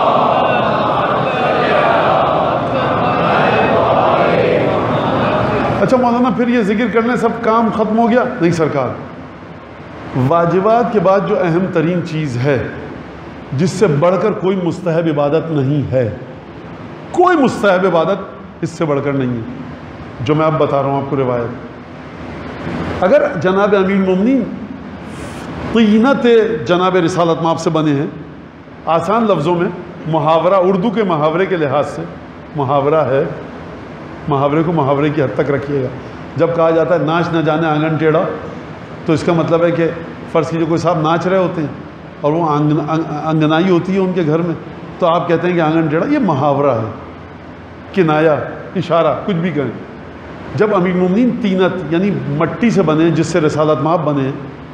اچھا مولانا پھر یہ ذکر کرنے سب کام ختم ہو گیا؟ نہیں سرکار، واجبات کے بعد جو اہم ترین چیز ہے جس سے بڑھ کر کوئی مستحب عبادت نہیں ہے، کوئی مستحب عبادت اس سے بڑھ کر نہیں ہے، جو میں اب بتا رہا ہوں آپ کو روایت۔ اگر جناب امیر المومنین طینت جناب رسالت مآب سے بنے ہیں، آسان لفظوں میں محاورہ، اردو کے محاورے کے لحاظ سے محاورہ ہے، محاورے کو محاورے کی حد تک رکھیے گا۔ جب کہا جاتا ہے ناچ نہ جانے آنگن ٹیڑھا، تو اس کا مطلب ہے کہ فرض کیجیے کوئی صاحب ناچ رہے ہوتے ہیں اور وہ آنگنائی ہوتی ہے ان کے گھر میں، تو آپ کہتے ہیں کہ آنگن ٹیڑھا، یہ محاورہ ہے، کنایا، اشارہ، کچھ بھی کہیں۔ جب امیر المومنین طینت یعنی مٹی سے بنے جس سے رسالت مآب بنے،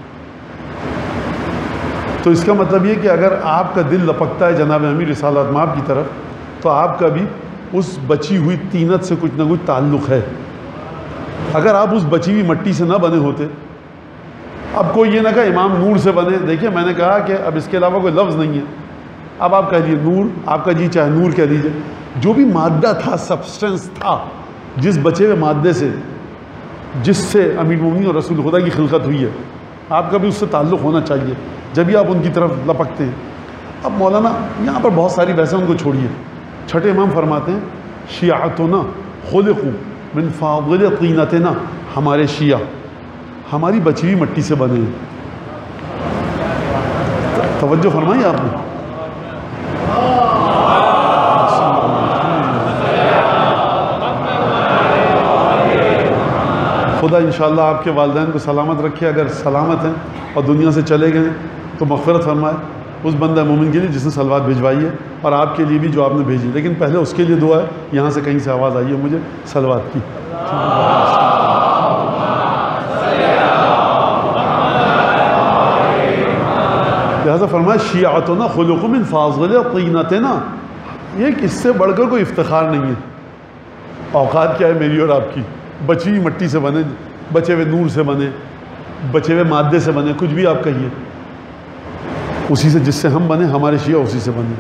تو اس کا مطلب یہ کہ اگر آپ کا دل لپکتا ہے جناب امیر رسالت مآب کی طرف، تو آپ کا بھی اس بچی ہوئی طینت سے کچھ نہ کچھ تعلق ہے۔ اگر آپ اس بچی ہوئی مٹی سے نہ بنے ہوتے، اب کوئی یہ نہ کہا امام نور سے بنے، دیکھیے میں نے کہا کہ اب اس کے علاوہ کوئی لفظ نہیں ہے، اب آپ کہہ دیجیے نور، آپ کا جی چاہے نور کہہ دیجیے، جو بھی مادہ تھا، سبسٹنس تھا، جس بچے ہوئے مادے سے جس سے امیر المومنین اور رسول خدا کی خلقت ہوئی ہے، آپ کا بھی اس سے تعلق ہونا چاہیے، جب ہی آپ ان کی طرف لپکتے ہیں۔ اب مولانا یہاں پر بہت ساری بحثیں، ان کو چھوڑیے۔ چھٹے امام فرماتے ہیں شیعتنا خلقوا من فاضل طینتنا، ہمارے شیعہ ہماری بچی ہوئی مٹی سے بنے ہیں۔ توجہ فرمائی آپ نے؟ خدا انشاءاللہ آپ کے والدین کو سلامت رکھے، اگر سلامت ہیں اور دنیا سے چلے گئے تو مغفرت فرمائے اس بندہ مومن کے لیے جس نے صلوات بھجوائی ہے، اور آپ کے لیے بھی جو آپ نے بھیجی، لیکن پہلے اس کے لیے دعا ہے۔ یہاں سے کہیں سے آواز آئی ہے مجھے صلوات کی۔ لہذا فرمایا شیعتنا خلقوا من فاضل طینتنا، یہ اس سے بڑھ کر کوئی افتخار نہیں ہے۔ اوقات کیا ہے میری اور آپ کی؟ بچی ہوئی مٹی سے بنے، بچے ہوئے نور سے بنے، بچے ہوئے مادے سے بنے، کچھ بھی آپ کہیے، اسی سے جس سے ہم بنے، ہمارے شیعہ اسی سے بنے۔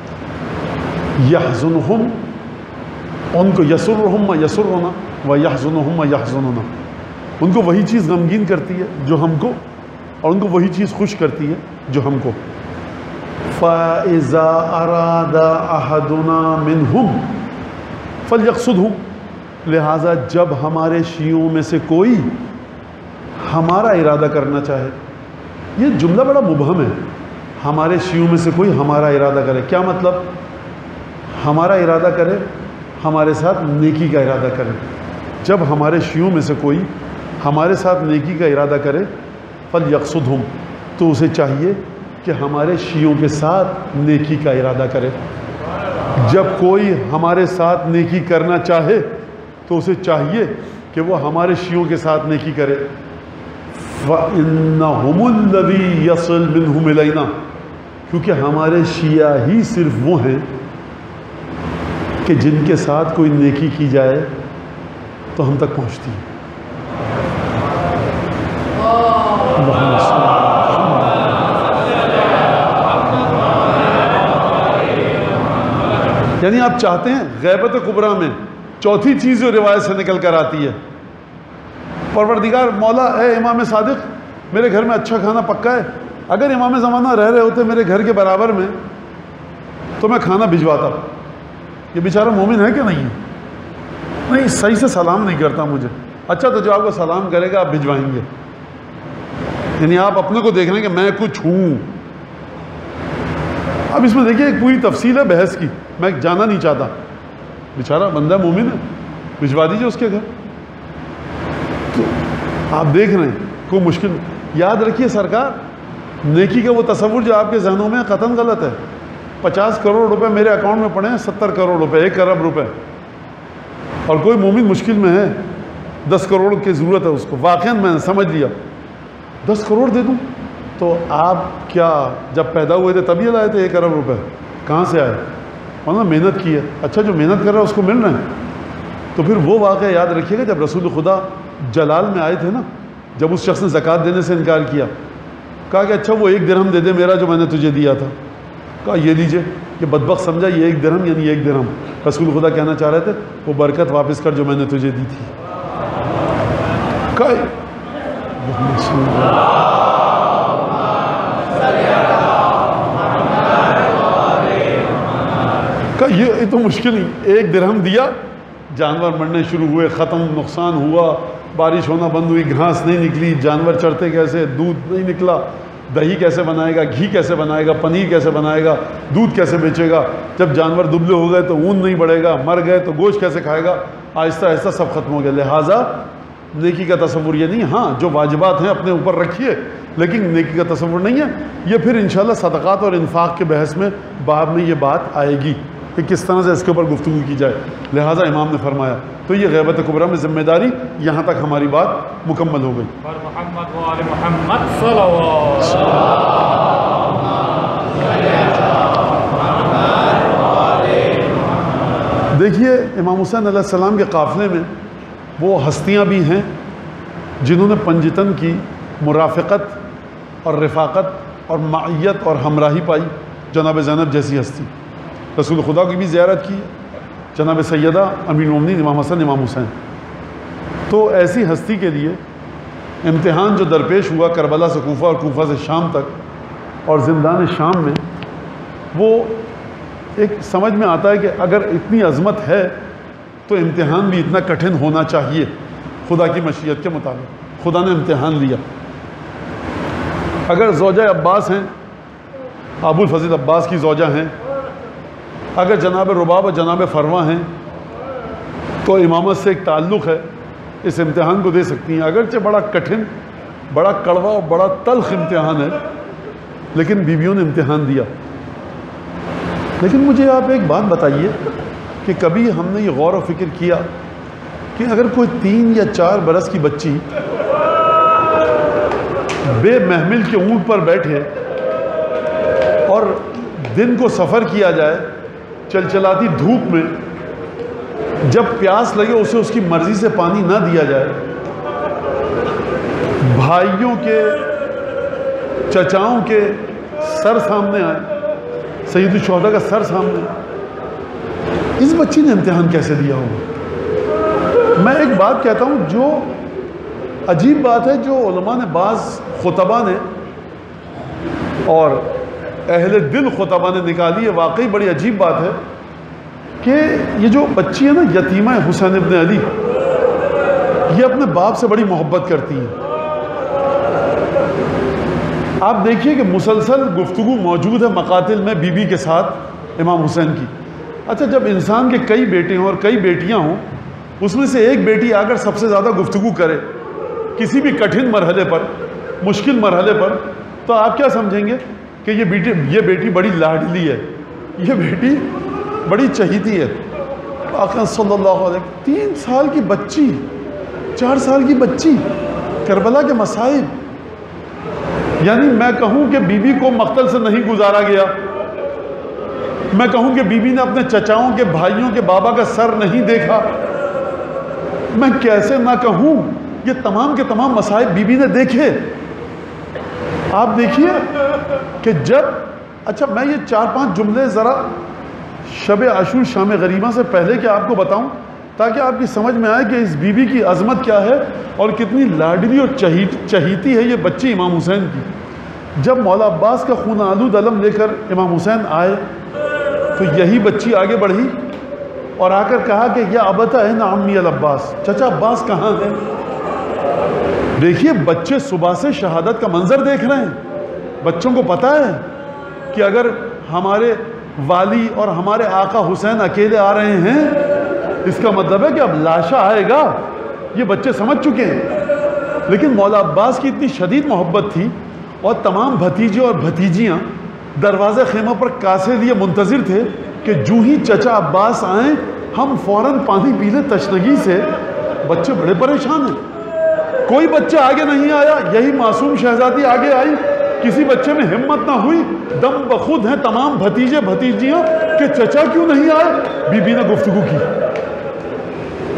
یحزنہم، ان کو یسرہم ما یسرنا و یحزنہم ما یحزننا، ان کو وہی چیز غمگین کرتی ہے جو ہم کو، اور ان کو وہی چیز خوش کرتی ہے جو ہم کو۔ فَإِذَا أَرَادَ أَحَدُنَا مِنْهُمْ فَلْيَقْصُدْهُمْ، لہٰذا جب ہمارے شیعوں میں سے کوئی ہمارا ارادہ کرنا چاہے، یہ جملہ بڑا مبہم ہے، ہمارے شیعوں میں سے کوئی ہمارا ارادہ کرے، کیا مطلب؟ ہمارا ارادہ کرے، ہمارے ساتھ نیکی کا ارادہ کرے۔ جب ہمارے شیعوں میں سے کوئی ہمارے ساتھ نیکی کا ارادہ کرے، فَلْيَقْصُدْهُمْ، تو اسے چاہیے کہ ہمارے شیعوں کے ساتھ نیکی کا ارادہ کرے۔ جب کوئی ہمارے ساتھ نیکی کرنا چاہے تو اسے چاہیے کہ وہ ہمارے شیعوں کے ساتھ نیکی کرے۔ فَإِنَّهُمُ الَّذِي يَصِلْ مِنْهُمْ إِلَيْنَا، کیونکہ ہمارے شیعہ ہی صرف وہ ہیں کہ جن کے ساتھ کوئی نیکی کی جائے تو ہم تک پہنچتی ہے۔ یعنی آپ چاہتے ہیں غیبت کبریٰ میں چوتھی چیز جو روایت سے نکل کر آتی ہے، پروردگار مولا اے امام صادق میرے گھر میں اچھا کھانا پکا ہے، اگر امام زمانہ رہ رہے ہوتے میرے گھر کے برابر میں تو میں کھانا بھجواتا۔ یہ بیچارہ مومن ہے کہ نہیں ہے؟ نہیں، صحیح سے سلام نہیں کرتا مجھے۔ اچھا تو جو آپ کو سلام کرے گا آپ بھجوائیں گے، یعنی آپ اپنے کو دیکھ رہے ہیں کہ میں کچھ ہوں۔ اب اس میں دیکھیے ایک پوری تفصیل ہے بحث کی، میں جانا نہیں چاہتا، بیچارہ بندہ مومن ہے، بھجوا دیجیے اس کے گھر۔ تو آپ دیکھ رہے ہیں کوئی مشکل، یاد رکھیے سرکار، نیکی کا وہ تصور جو آپ کے ذہنوں میں قطعاً غلط ہے۔ 50 کروڑ روپے میرے اکاؤنٹ میں پڑے ہیں، 70 کروڑ روپے، 1 ارب روپے، اور کوئی مومن مشکل میں ہے، 10 کروڑ کی ضرورت ہے اس کو، واقعاً میں نے سمجھ لیا 10 کروڑ دے دوں، تو آپ کیا جب پیدا ہوئے تھے تبھی لائے تھے 1 ارب روپے؟ کہاں سے آئے؟ انہوں نے محنت کی ہے۔ اچھا جو محنت کر رہا ہے اس کو مل رہے ہیں، تو پھر وہ واقعہ یاد رکھیے گا جب رسول خدا جلال میں آئے تھے نا، جب اس شخص نے زکوٰۃ دینے سے انکار کیا، کہا کہ اچھا وہ 1 درہم دے دے میرا جو میں نے تجھے دیا تھا. کہا یہ لیجئے. یہ بدبخت سمجھا یہ 1 درہم یعنی 1 درہم. رسول خدا کہنا چاہ رہے تھے وہ برکت واپس کر جو میں نے تجھے دی تھی. کہا یہ تو مشکل نہیں. 1 درہم دیا، جانور مرنے شروع ہوئے، ختم، نقصان ہوا، بارش ہونا بند ہوئی، گھاس نہیں نکلی، جانور چرتے کیسے، دودھ نہیں نکلا، دہی کیسے بنائے گا، گھی کیسے بنائے گا، پنیر کیسے بنائے گا، دودھ کیسے بیچے گا، جب جانور دبلے ہو گئے تو اون نہیں بڑھے گا، مر گئے تو گوشت کیسے کھائے گا. آہستہ آہستہ سب ختم ہو گیا. لہٰذا نیکی کا تصور یہ نہیں، ہاں جو واجبات ہیں اپنے اوپر رکھیے، لیکن نیکی کا تصور نہیں ہے. یہ پھر انشاءاللہ صدقات اور انفاق کے بحث میں باب میں یہ بات آئے گی کہ کس طرح سے اس کے اوپر گفتگو کی جائے. لہٰذا امام نے فرمایا تو یہ غیبت کبریٰ میں ذمہ داری. یہاں تک ہماری بات مکمل ہو گئی. محمد و آل محمد صلوات. دیکھیے امام حسین علیہ السلام کے قافلے میں وہ ہستیاں بھی ہیں جنہوں نے پنجتن کی مرافقت اور رفاقت اور معیت اور ہمراہی پائی. جناب زینب جیسی ہستی، رسول خدا کی بھی زیارت کی، جناب سیدہ امیر المومنین امام حسن امام حسین. تو ایسی ہستی کے لیے امتحان جو درپیش ہوا کربلا سے کوفہ اور کوفہ سے شام تک اور زندان شام میں، وہ ایک سمجھ میں آتا ہے کہ اگر اتنی عظمت ہے تو امتحان بھی اتنا کٹھن ہونا چاہیے. خدا کی مشیت کے مطابق خدا نے امتحان لیا. اگر زوجہ عباس ہیں، ابو الفضل عباس کی زوجہ ہیں، اگر جناب رباب اور جناب فروا ہیں تو امامت سے ایک تعلق ہے، اس امتحان کو دے سکتی ہیں. اگرچہ بڑا کٹھن، بڑا کڑوا اور بڑا تلخ امتحان ہے، لیکن بیویوں نے امتحان دیا. لیکن مجھے آپ ایک بات بتائیے کہ کبھی ہم نے یہ غور و فکر کیا کہ اگر کوئی 3 یا 4 برس کی بچی بے محمل کے اونٹ پر بیٹھے اور دن کو سفر کیا جائے چلچلاتی دھوپ میں، جب پیاس لگے اسے اس کی مرضی سے پانی نہ دیا جائے، بھائیوں کے چچاؤں کے سر سامنے آئے، سید الشہداء کا سر سامنے، اس بچی نے امتحان کیسے دیا ہوگا؟ میں ایک بات کہتا ہوں جو عجیب بات ہے، جو علماء نے بعض خطبہ نے اور اہل دل خطبہ نے نکالی ہے، واقعی بڑی عجیب بات ہے کہ یہ جو بچی ہے نا یتیمہ حسین ابن علی، یہ اپنے باپ سے بڑی محبت کرتی ہے. آپ دیکھیے کہ مسلسل گفتگو موجود ہے مقاتل میں بی بی کے ساتھ امام حسین کی. اچھا جب انسان کے کئی بیٹے ہوں اور کئی بیٹیاں ہوں، اس میں سے ایک بیٹی آ کر سب سے زیادہ گفتگو کرے کسی بھی کٹھن مرحلے پر، مشکل مرحلے پر، تو آپ کیا سمجھیں گے کہ یہ بیٹی بڑی لاڈلی ہے، یہ بیٹی بڑی چہیتی ہے. آقا صلی اللہ علیہ وسلم 3 سال کی بچی، 4 سال کی بچی، کربلا کے مصائب. یعنی میں کہوں کہ بی بی کو مقتل سے نہیں گزارا گیا، میں کہوں کہ بی بی نے اپنے چچاؤں کے بھائیوں کے بابا کا سر نہیں دیکھا، میں کیسے نہ کہوں یہ تمام کے تمام مصائب بی بی نے دیکھے. آپ دیکھیے کہ جب، اچھا میں یہ 4-5 جملے ذرا شب عاشور شام غریبہ سے پہلے کہ آپ کو بتاؤں تاکہ آپ کی سمجھ میں آئے کہ اس بی بی کی عظمت کیا ہے اور کتنی لاڈلی اور چہیتی ہے یہ بچی امام حسین کی. جب مولا عباس کا خون آلود علم لے کر امام حسین آئے تو یہی بچی آگے بڑھی اور آ کر کہا کہ یا ابتا ہے نا عمی العباس، چچا عباس کہاں ہے؟ دیکھیے بچے صبح سے شہادت کا منظر دیکھ رہے ہیں. بچوں کو پتہ ہے کہ اگر ہمارے والی اور ہمارے آقا حسین اکیلے آ رہے ہیں اس کا مطلب ہے کہ اب لاشا آئے گا. یہ بچے سمجھ چکے ہیں. لیکن مولا عباس کی اتنی شدید محبت تھی اور تمام بھتیجے اور بھتیجیاں دروازے خیمہ پر کاسے لیے منتظر تھے کہ جو ہی چچا عباس آئیں ہم فوراً پانی پی لیں تشنگی سے. بچے بڑے پریشان ہیں. کوئی بچہ آگے نہیں آیا، یہی معصوم شہزادی آگے آئی، کسی بچے میں ہمت نہ ہوئی. دم بخود ہیں تمام بھتیجے بھتیجیاں کہ چچا کیوں نہیں آئے. بی بی نے گفتگو کی.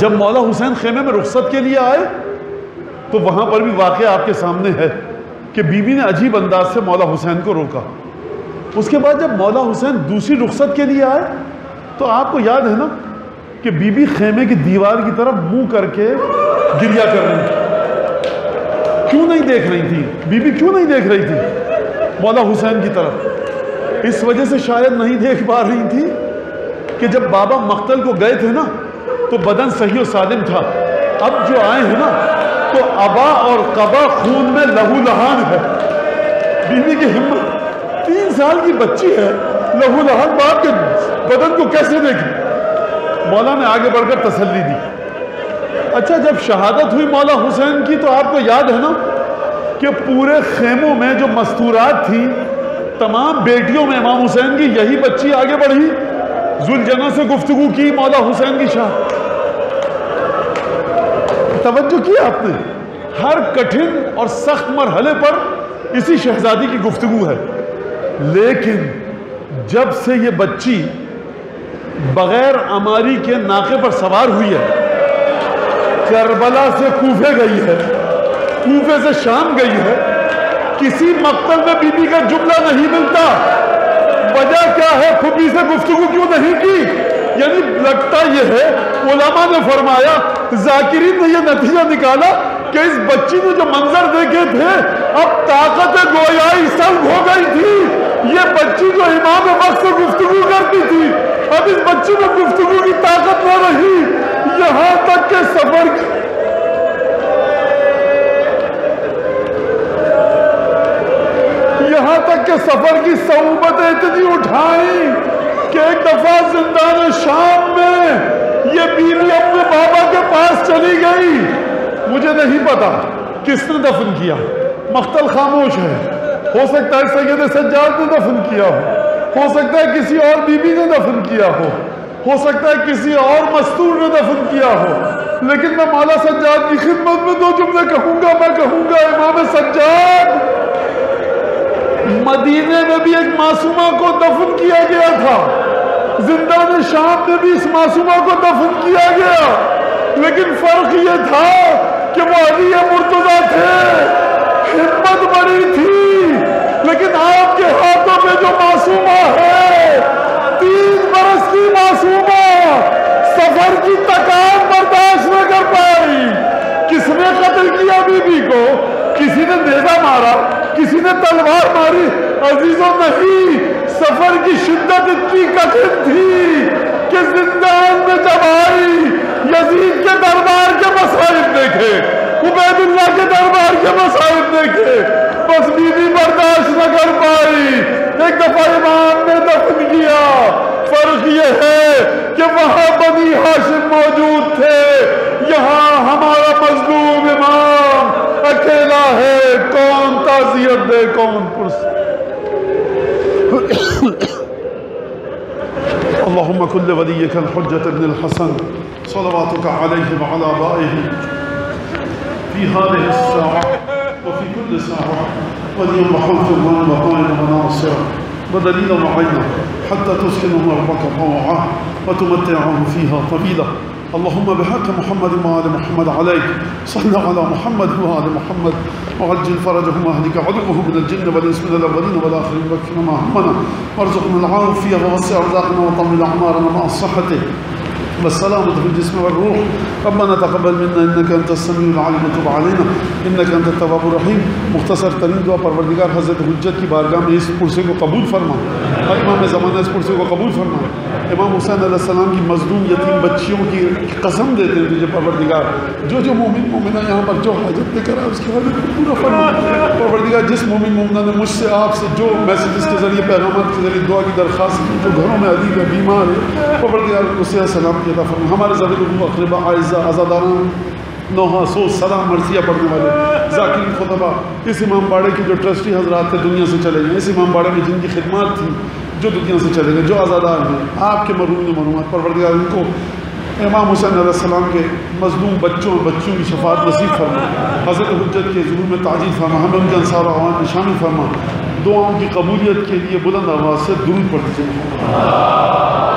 جب مولا حسین خیمے میں رخصت کے لیے آئے تو وہاں پر بھی واقعہ آپ کے سامنے ہے کہ بی بی نے عجیب انداز سے مولا حسین کو روکا. اس کے بعد جب مولا حسین دوسری رخصت کے لیے آئے تو آپ کو یاد ہے نا کہ بی بی خیمے کی دیوار کی طرف منہ کر کے گریا کر رہی تھی. کیوں نہیں دیکھ رہی تھی بی بی؟ کیوں نہیں دیکھ رہی تھی مولا حسین کی طرف؟ اس وجہ سے شاید نہیں دیکھ پا رہی تھی کہ جب بابا مقتل کو گئے تھے نا تو بدن صحیح و سالم تھا. اب جو آئے ہیں نا تو ابا اور قبا خون میں لہو لہان ہے. بی بی کی ہمت، 3 سال کی بچی ہے، لہو لہان باپ کے بدن کو کیسے دیکھی؟ مولا نے آگے بڑھ کر تسلی دی. اچھا جب شہادت ہوئی مولا حسین کی تو آپ کو یاد ہے نا کہ پورے خیموں میں جو مستورات تھیں تمام بیٹیوں میں امام حسین کی یہی بچی آگے بڑھی، ذوالجناح سے گفتگو کی مولا حسین کی شاہ. توجہ کی آپ نے؟ ہر کٹھن اور سخت مرحلے پر اسی شہزادی کی گفتگو ہے. لیکن جب سے یہ بچی بغیر اماری کے ناقے پر سوار ہوئی ہے، کربلا سے کوفے گئی ہے، کوفے سے شام گئی ہے، کسی مقتل میں بی بی کا جملہ نہیں ملتا. وجہ کیا ہے؟ پھوپھی سے گفتگو کیوں نہیں کی؟ یعنی لگتا یہ ہے علماء نے فرمایا، ذاکرین نے یہ نتیجہ نکالا کہ اس بچی نے جو منظر دیکھے تھے اب طاقت گویائی سلب ہو گئی تھی. یہ بچی جو امام وقت سے گفتگو کرتی تھی اب اس بچی میں گفتگو کی طاقت نہ رہی. یہاں تک کہ سفر کی صعوبتیں اتنی اٹھائیں کہ ایک دفعہ زندان شام میں یہ بیوی اپنے بابا کے پاس چلی گئی. مجھے نہیں پتا کس نے دفن کیا، مقتل خاموش ہے. ہو سکتا ہے سید سجاد نے دفن کیا ہو سکتا ہے کسی اور بی بی نے دفن کیا ہو سکتا ہے کسی اور مستور نے دفن کیا ہو. لیکن میں مولا سجاد کی خدمت میں 2 جملے کہوں گا. میں کہوں گا امام سجاد، مدینے میں بھی ایک معصومہ کو دفن کیا گیا تھا، زندان شام میں بھی اس معصومہ کو دفن کیا گیا، لیکن فرق یہ تھا کہ وہ علی مرتضیٰ تھے، ہمت بڑی تھی. لیکن آپ کے ہاتھوں میں جو معصومہ ہے، 3 برس کی معصومہ، سفر کی تکان برداشت نہ کر پائی. کس نے قتل کیا بی بی کو؟ کسی نے نیزہ مارا، کسی نے تلوار ماری. عزیزوں نہیں، سفر کی شدت اتنی کٹھن تھی کہ زندان میں جب آئی یزید کے دربار کے مصائب دیکھے، عبید اللہ کے دربار کے مصائب دیکھے، بس بی بی برداشت نہ کر پائی. ایک دفعہ امام نے دفن کیا. فرق یہ ہے کہ وہاں بنی ہاشم موجود تھے، یہاں ہمارا مظلوم امام اکیلا ہے. کون تعزیت دے، کون پرس. اللهم كن لوليك الحجة ابن الحسن صلواتك عليه وعلى آبائه في هذه الساعة وفي كل ساعة وليا وحوفا وقائلا وناصرا ودليلا وعينا حتى تسكنهم ربك طوعا وتمتعهم فيها طويلا. اللهم بحق محمد وآل محمد عليك صل على محمد وآل محمد وعجل فرجهم واهلك عدوهم من الجن والإنس من الأولين والآخرين واكفنا ما همنا وارزقنا العافية ووسع أرزاقنا وطمن أعمارنا مع الصحة والسلامة في الجسم والروح. ربنا تقبل منا إنك أنت السميع العليم وتب علينا إنك أنت التواب الرحيم. مختصر ترین دعا پروردگار حضرت حجت کی بارگاہ میں اس پرسے کو قبول فرما اور امام زمانہ اس پرسے کو قبول فرما. امام حسین علیہ السلام کی مظلوم یتیم بچیوں کی قسم دیتے ہیں تجھے پروردگار، جو مومن مومنہ یہاں پر جو حاجت نے کرا اس کی حاجت کو پورا فرما. پروردگار جس مومن مومنہ نے مجھ سے آپ سے جو میسیجز کے ذریعے پیغامات کے ذریعے دعا کی درخواست کی، جو گھروں میں عزیز ہے بیمار ہے، پروردگار کو صحت سلامتی عطا فرما. ہمارے ذریعے اقربا اعزہ عزاداران نوحہ سوز سلام مرثیہ پڑھنے والے ذاکرین خطبہ، اس امام باڑے کے جو ٹرسٹی حضرات تھے دنیا سے چلے گئے، اس امام باڑے میں جن کی خدمات تھی جو دنیا سے چلے گئے، جو عزادار ہیں آپ کے مرحومین و مرحومات، پروردگار ان کو امام حسین علیہ السلام کے مظلوم بچوں کی شفاعت نصیب فرما. حضرت حجت کے ظہور میں تعجیل فرما، ہمیں ان کے انصار و اعوان میں شامل فرما. دعاؤں کی قبولیت کے لیے بلند آواز سے درود پڑھتے چلیں.